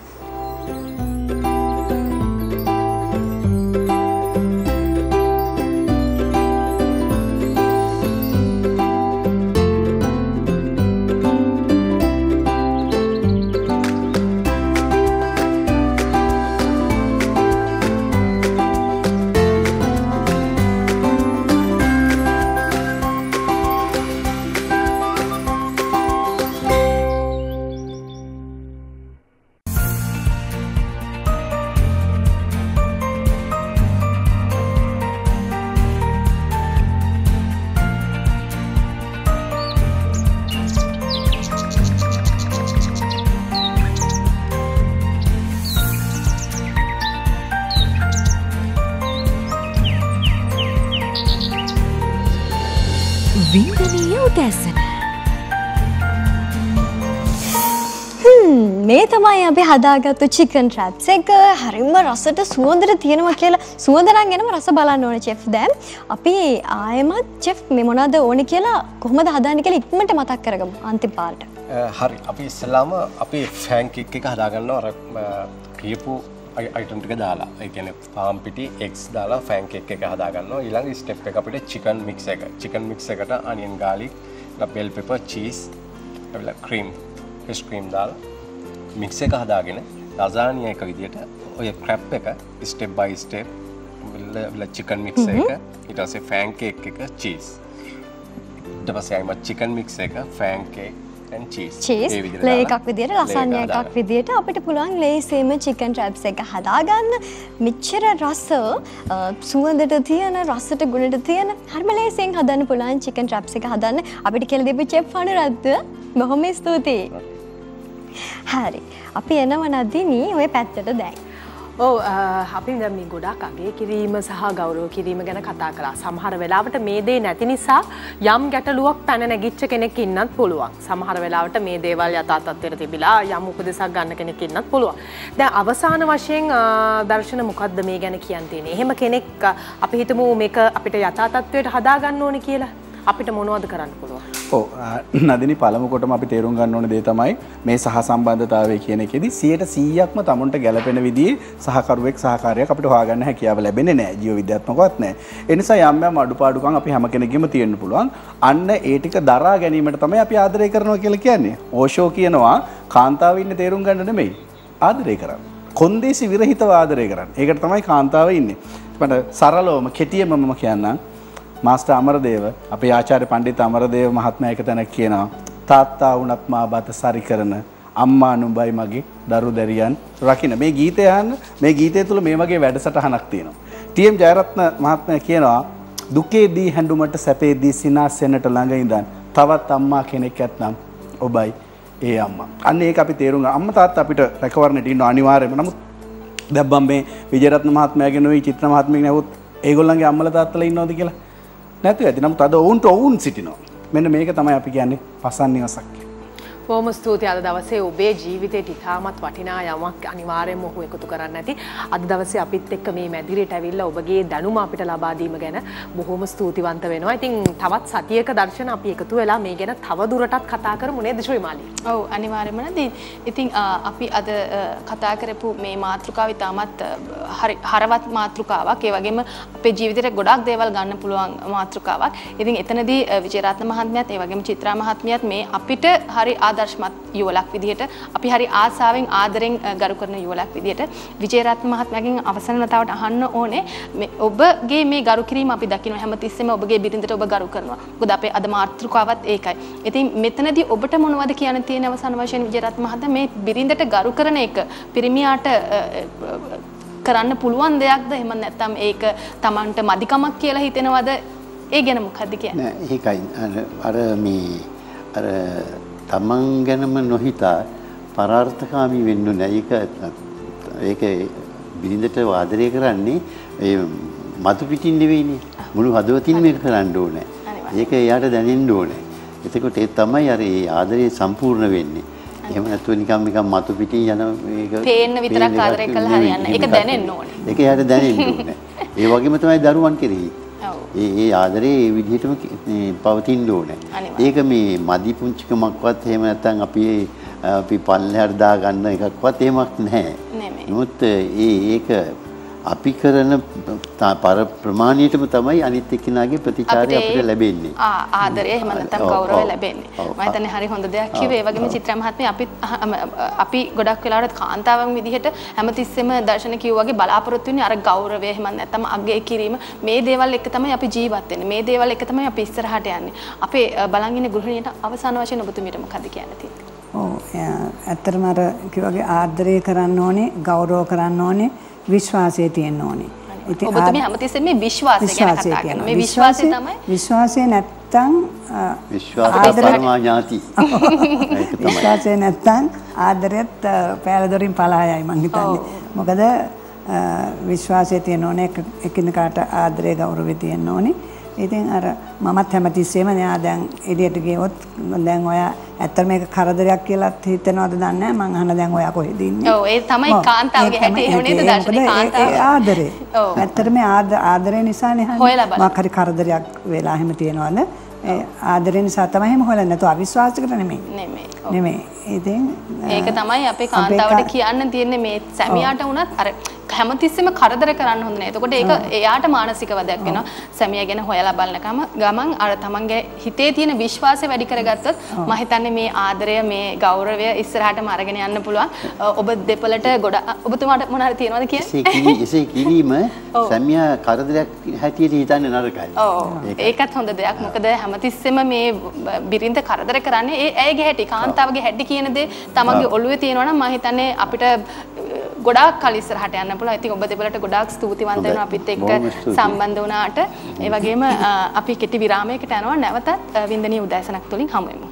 වින්දනීය උදෑසන. මේ තමයි අපි හදාගත්තු චිකන් ට්‍රැප්ස් එක. හරිම රසට සුවඳට තියෙනවා කියලා සුවඳ නම් එනම රස බලන්න ඕනේ චෙෆ්. දැන් අපි ආයෙමත් චෙෆ් මේ මොනවද ඕනේ කියලා කොහොමද හදාන්නේ කියලා ඉක්මනට මතක් කරගමු අන්තිම පාරට. හරි. අපි ඉස්සෙල්ලාම අපි ෆෑන් කෙක් එක හදාගන්නවා අර කියපු අයිටම් ටික දාලා. ඒ කියන්නේ පාම් පිටි eggs දාලා ෆෑන් කෙක් එක හදාගන්නවා. ඊළඟ ස්ටෙප් එක අපිට චිකන් මික්ස් එක. චිකන් මික්ස් එකට onion garlic, bell pepper, cheese, cream, fresh cream දාලා මික්ස් එක හදාගෙන ලසානියා එක විදියට ඔය ක්‍රැප් එක step by step chicken mix එක, ඊට පස්සේ ෆෑන් කෙක් එක, චීස්, ඊට පස්සේ ආයෙත් චිකන් මික්ස් එක, ෆෑන් කෙක් චීස් ලේ එකක් විදියට ලසාන්යා එකක් විදියට අපිට පුළුවන් ලේසියෙම චිකන් ට්‍රැප්ස් එක හදාගන්න. මෙච්චර රස සුවඳට තියෙන රසට ගුණට තියෙන හරිම ලේසියෙන් හදන්න පුළුවන් චිකන් ට්‍රැප්ස් එක හදන්න අපිට කියලා දීපු චෙෆ් අනුරාධ බොහොම ස්තුතියි. හරි අපි එනවා නදිනී ඔය පැත්තට දැන්. ඔව් අපි දැන් මේ ගොඩාක් අගය කිරීම සහ ගෞරව කිරීම ගැන කතා කළා. සමහර වෙලාවට මේ දේ නැති නිසා යම් ගැටලුවක් පැන නැගිච්ච කෙනෙක් ඉන්නත් පුළුවන්. සමහර වෙලාවට මේ දේවල් යථා තත්ත්වයට තිබිලා යම් උපදෙසක් ගන්න කෙනෙක් ඉන්නත් පුළුවන්. දැන් අවසාන වශයෙන් දර්ශන මොකද්ද මේ ගැන කියන්න තියෙන්නේ? එහෙම කෙනෙක් අපි හිතමු මේක අපිට යථා තත්ත්වයට හදා ගන්න ඕනේ කියලා. අපිට මොනවද කරන්න පුළුවන්? ඔව් නදිනි පළමු කොටම අපි තේරුම් ගන්න ඕන දේ තමයි මේ සහසම්බන්ධතාවය කියන එකේදී 100%ක්ම තමුන්ට ගැළපෙන විදිහේ සහකරුවෙක් සහකාරියක් අපිට හොයාගන්න හැකියාව ලැබෙන්නේ නැහැ. ජීව විද්‍යාත්මකවත් නැහැ. ඒ නිසා යම් යම් අඩුපාඩුකම් අපි හැම කෙනෙක්ගෙම තියෙන්න පුළුවන්. අන්න ඒ ටික දරා ගැනීමට තමයි අපි ආදරය කරනවා කියලා කියන්නේ. ඕෂෝ කියනවා කාන්තාව ඉන්නේ තේරුම් ගන්න නෙමෙයි. ආදරය කරන්න. කොන්දේසි විරහිතව ආදරය කරන්න. ඒකට තමයි කාන්තාව ඉන්නේ. මට සරලවම කෙටියෙන්ම මම කියන්නම්. මාස්ටර් අමරදේව අපේ ආචාර්ය පණ්ඩිත අමරදේව මහත්මයා එක තැනක් කියනවා තාත්තා වුණත් මා බත සරි කරන අම්මා නුඹයි මගේ දරු දැරියන් රකින්න. මේ ගීතය අහන්න. මේ ගීතය තුල මේ වගේ වැඩසටහනක් තියෙනවා. ටීඑම් ජයරත්න මහත්මයා කියනවා දුකේදී හැඬුමට සැපේදී සිනාසෙන්නට ළඟ ඉඳන් තවත් අම්මා කෙනෙක් ඇත්නම් ඔබයි ඒ අම්මා. අන්න ඒක අපි තේරුම් ගන්න. අම්මා තාත්තා අපිට රැකවරණයට ඉන්න අනිවාර්යයෙන්ම. නමුත් දැන් මේ විජයරත්න මහත්මයාගේ නොයි චිත්‍ර මහත්මියගේ නමුත් ඒගොල්ලන්ගේ අම්මලා තාත්තලා ඉන්නවද කියලා නැතු ඇති. නමුත් අද ඔවුන්ට ඔවුන් සිටිනවා. මෙන්න මේක තමයි අපි කියන්නේ පසන් නිවසක්. බොහොම ස්තුතියි අද දවසේ ඔබේ ජීවිතේට ඉතාමත් වටිනා යමක් අනිවාර්යයෙන්ම ඔහු එකතු කරන්න ඇති. අද දවසේ අපිත් එක්ක මේ මැදිරියට ඇවිල්ලා ඔබගේ දැනුම අපිට ලබා දීම ගැන බොහොම ස්තුතිවන්ත වෙනවා. ඉතින් තවත් සතියක දර්ශන අපි එකතු වෙලා මේ ගැන තව දුරටත් කතා කරමු නේද ශ්‍රීමාලි? ඔව් අනිවාර්යයෙන්ම නේද. ඉතින් අපි අද කතා කරපු මේ මාතෘකාව ඉතාමත් හරවත් මාතෘකාවක්. ඒ වගේම අපේ ජීවිතේට ගොඩාක් දේවල් ගන්න පුළුවන් මාතෘකාවක්. ඉතින් එතනදී විජේරත්න මහත්මයාත් ඒ වගේම චිත්‍රා මහත්මියත් මේ අපිට හරි ආදර්ශමත් යුවලක් විදිහට අපි හරි ආසාවෙන් ආදරෙන් ගරු කරන යුවලක් විදිහට විජේරත්න මහත්මයාගෙන් අවසන් වතාවට අහන්න ඕනේ ඔබගේ මේ ගරු කිරීම අපි දකින්න හැමතිස්සෙම ඔබගේ බිරිඳට ඔබ ගරු කරනවා. මොකද අපේ අද මාතෘකාවත් ඒකයි. ඉතින් මෙතනදී ඔබට මොනවද කියන්න තියෙන අවසන් වශයෙන් විජේරත්න මහත්මයා මේ බිරිඳට ගරු කරන එක පිරිමියාට කරන්න පුළුවන් දෙයක්ද? එහෙම නැත්නම් ඒක Tamanට මදිකමක් කියලා හිතෙනවද? ඒ ගැන මොකක්ද කියන්නේ? නෑ ඒකයි අර මේ අර තමන් ගැනම නොහිතා පරාර්ථකාමී වෙන්න නෑ. ඒක බිරිඳට ආදරය කරන්නේ ඒ මතු පිටින් නෙවෙයිනේ. මුළු හදවතින් මේක කරන්න ඕනේ. ඒක එයාට දැනෙන්න ඕනේ. එතකොට ඒ තමයි අර ඒ ආදරේ සම්පූර්ණ වෙන්නේ. එහෙම නැතුව නිකන් මතු පිටින් යන මේක පේන්න විතරක් ආදරය කළා හරියන්නේ. ඒක දැනෙන්න ඕනේ. ඒක එයාට දැනෙන්න ඕනේ. ඒ වගේම තමයි දරුවන් කෙරෙහි. ඒ ආදරේ ඒ විදිහටම පවතින්න ඕනේ. ඒක මේ මදි පුංචිකමක්වත් එහෙම නැත්නම් අපි පල්ලෙහාට දා ගන්න එකක්වත් එහෙමක් නැහැ. නමුත් ඒක අපි කරන ප්‍රමාණයටම තමයි අනිත් එක්කෙනාගේ ප්‍රතිචාරය අපිට ලැබෙන්නේ. ආදරය එහෙම නැත්නම් ගෞරවය ලැබෙන්නේ. මම හිතන්නේ හරි හොඳ දෙයක් කිව්වේ. ඒ වගේම චිත්‍රා මහත්මිය අපි ගොඩක් වෙලාවට කාන්තාවන් විදිහට හැමතිස්සෙම දර්ශන කිව්වා වගේ බලාපොරොත්තු වෙන්නේ අර ගෞරවය එහෙම නැත්නම් අගය කිරීම මේ දේවල් එක තමයි අපි ජීවත් වෙන්නේ. මේ දේවල් එක තමයි අපි ඉස්සරහට යන්නේ. අපේ බලන් ඉන්න ගෘහිණියට අවසාන වශයෙන් ඔබතුමීට මොකද කියන්න තියෙන්නේ? ඔව් ඇත්තටම අර කිව්වාගේ ආදරය කරන්න ඕනේ, ගෞරව කරන්න ඕනේ, විශ්වාසය තියෙන්න ඕනේ. ඉතින් ඔබතුමී හැමතිස්සෙම මේ විශ්වාසය ගැන කතා කරනවා. මේ විශ්වාසය තමයි විශ්වාසය නැත්තම් විශ්වාස පරමා ඥාති. විශ්වාසය නැත්තම් ආදරයත් පෑලදොරින් පලා යයි මං හිතන්නේ. මොකද විශ්වාසය තියෙන්න ඕනේ, එකිනෙකාට ආදරය ගෞරවය තියෙන්න ඕනේ. ඉතින් අර මමත් හැමතිස්සෙම නෑ දැන් එළියට ගියොත් දැන් ඔයා ඇත්තට මේක කරදරයක් කියලා හිතනවද දන්නේ නැහැ. මං අහන දැන් ඔයා කොහෙද ඉන්නේ? ඔව් ඒ තමයි කාන්තාවගේ හැටි එහෙම නේද දර්ශනේ කාන්තාව. ඒ ආදරේ. ඇත්තට මේ ආදරේ නිසානේ හන්නේ. මොකක් හරි කරදරයක් වෙලා එහෙම තියනවද? ඒ ආදරේ නිසා තමයි එහෙම හොයන්නේ. නැතු අවිශ්වාසයකට නෙමෙයි. ඉතින් ඒක තමයි අපේ කාන්තාවට කියන්න තියෙන්නේ මේ සැමියාට වුණත් අර හැමතිස්සෙම කරදර කරන්න හොඳ නැහැ. එතකොට ඒක එයාට මානසික වදයක් වෙනවා. සැමියා ගැන හොයලා බලනකම ගමන් අර තමන්ගේ හිතේ තියෙන විශ්වාසය වැඩි කරගත්තොත් මම හිතන්නේ මේ ආදරය මේ ගෞරවය ඉස්සරහටම අරගෙන යන්න පුළුවන්. ඔබ දෙපළට ඔබතුමාට මොන හරි තියනවද කියන්නේ? එසේ කිරීම සැමියා කරදරයක් හැටියට හිතන්නේ නරකයි. ඒකත් හොඳ දෙයක්. මොකද හැමතිස්සෙම මේ බිරිඳ කරදර කරන්නේ ඒ ඇයගේ හැටි කාන්තාවගේ හැටි කියන දේ තමන්ගේ ඔළුවේ තියෙනවා නම් මම හිතන්නේ අපිට ගොඩාක් කල් ඉස්සරහට යන්න පුළුවන්. ඉතින් ඔබ දෙපළට ගොඩාක් ස්තුතිවන්ත වෙනවා අපිත් එක්ක සම්බන්ධ වුණාට. ඒ වගේම අපි කෙටි විරාමයකට යනවා. නැවතත් වින්දනීය උදෑසනක් තුලින් හමු වෙමු.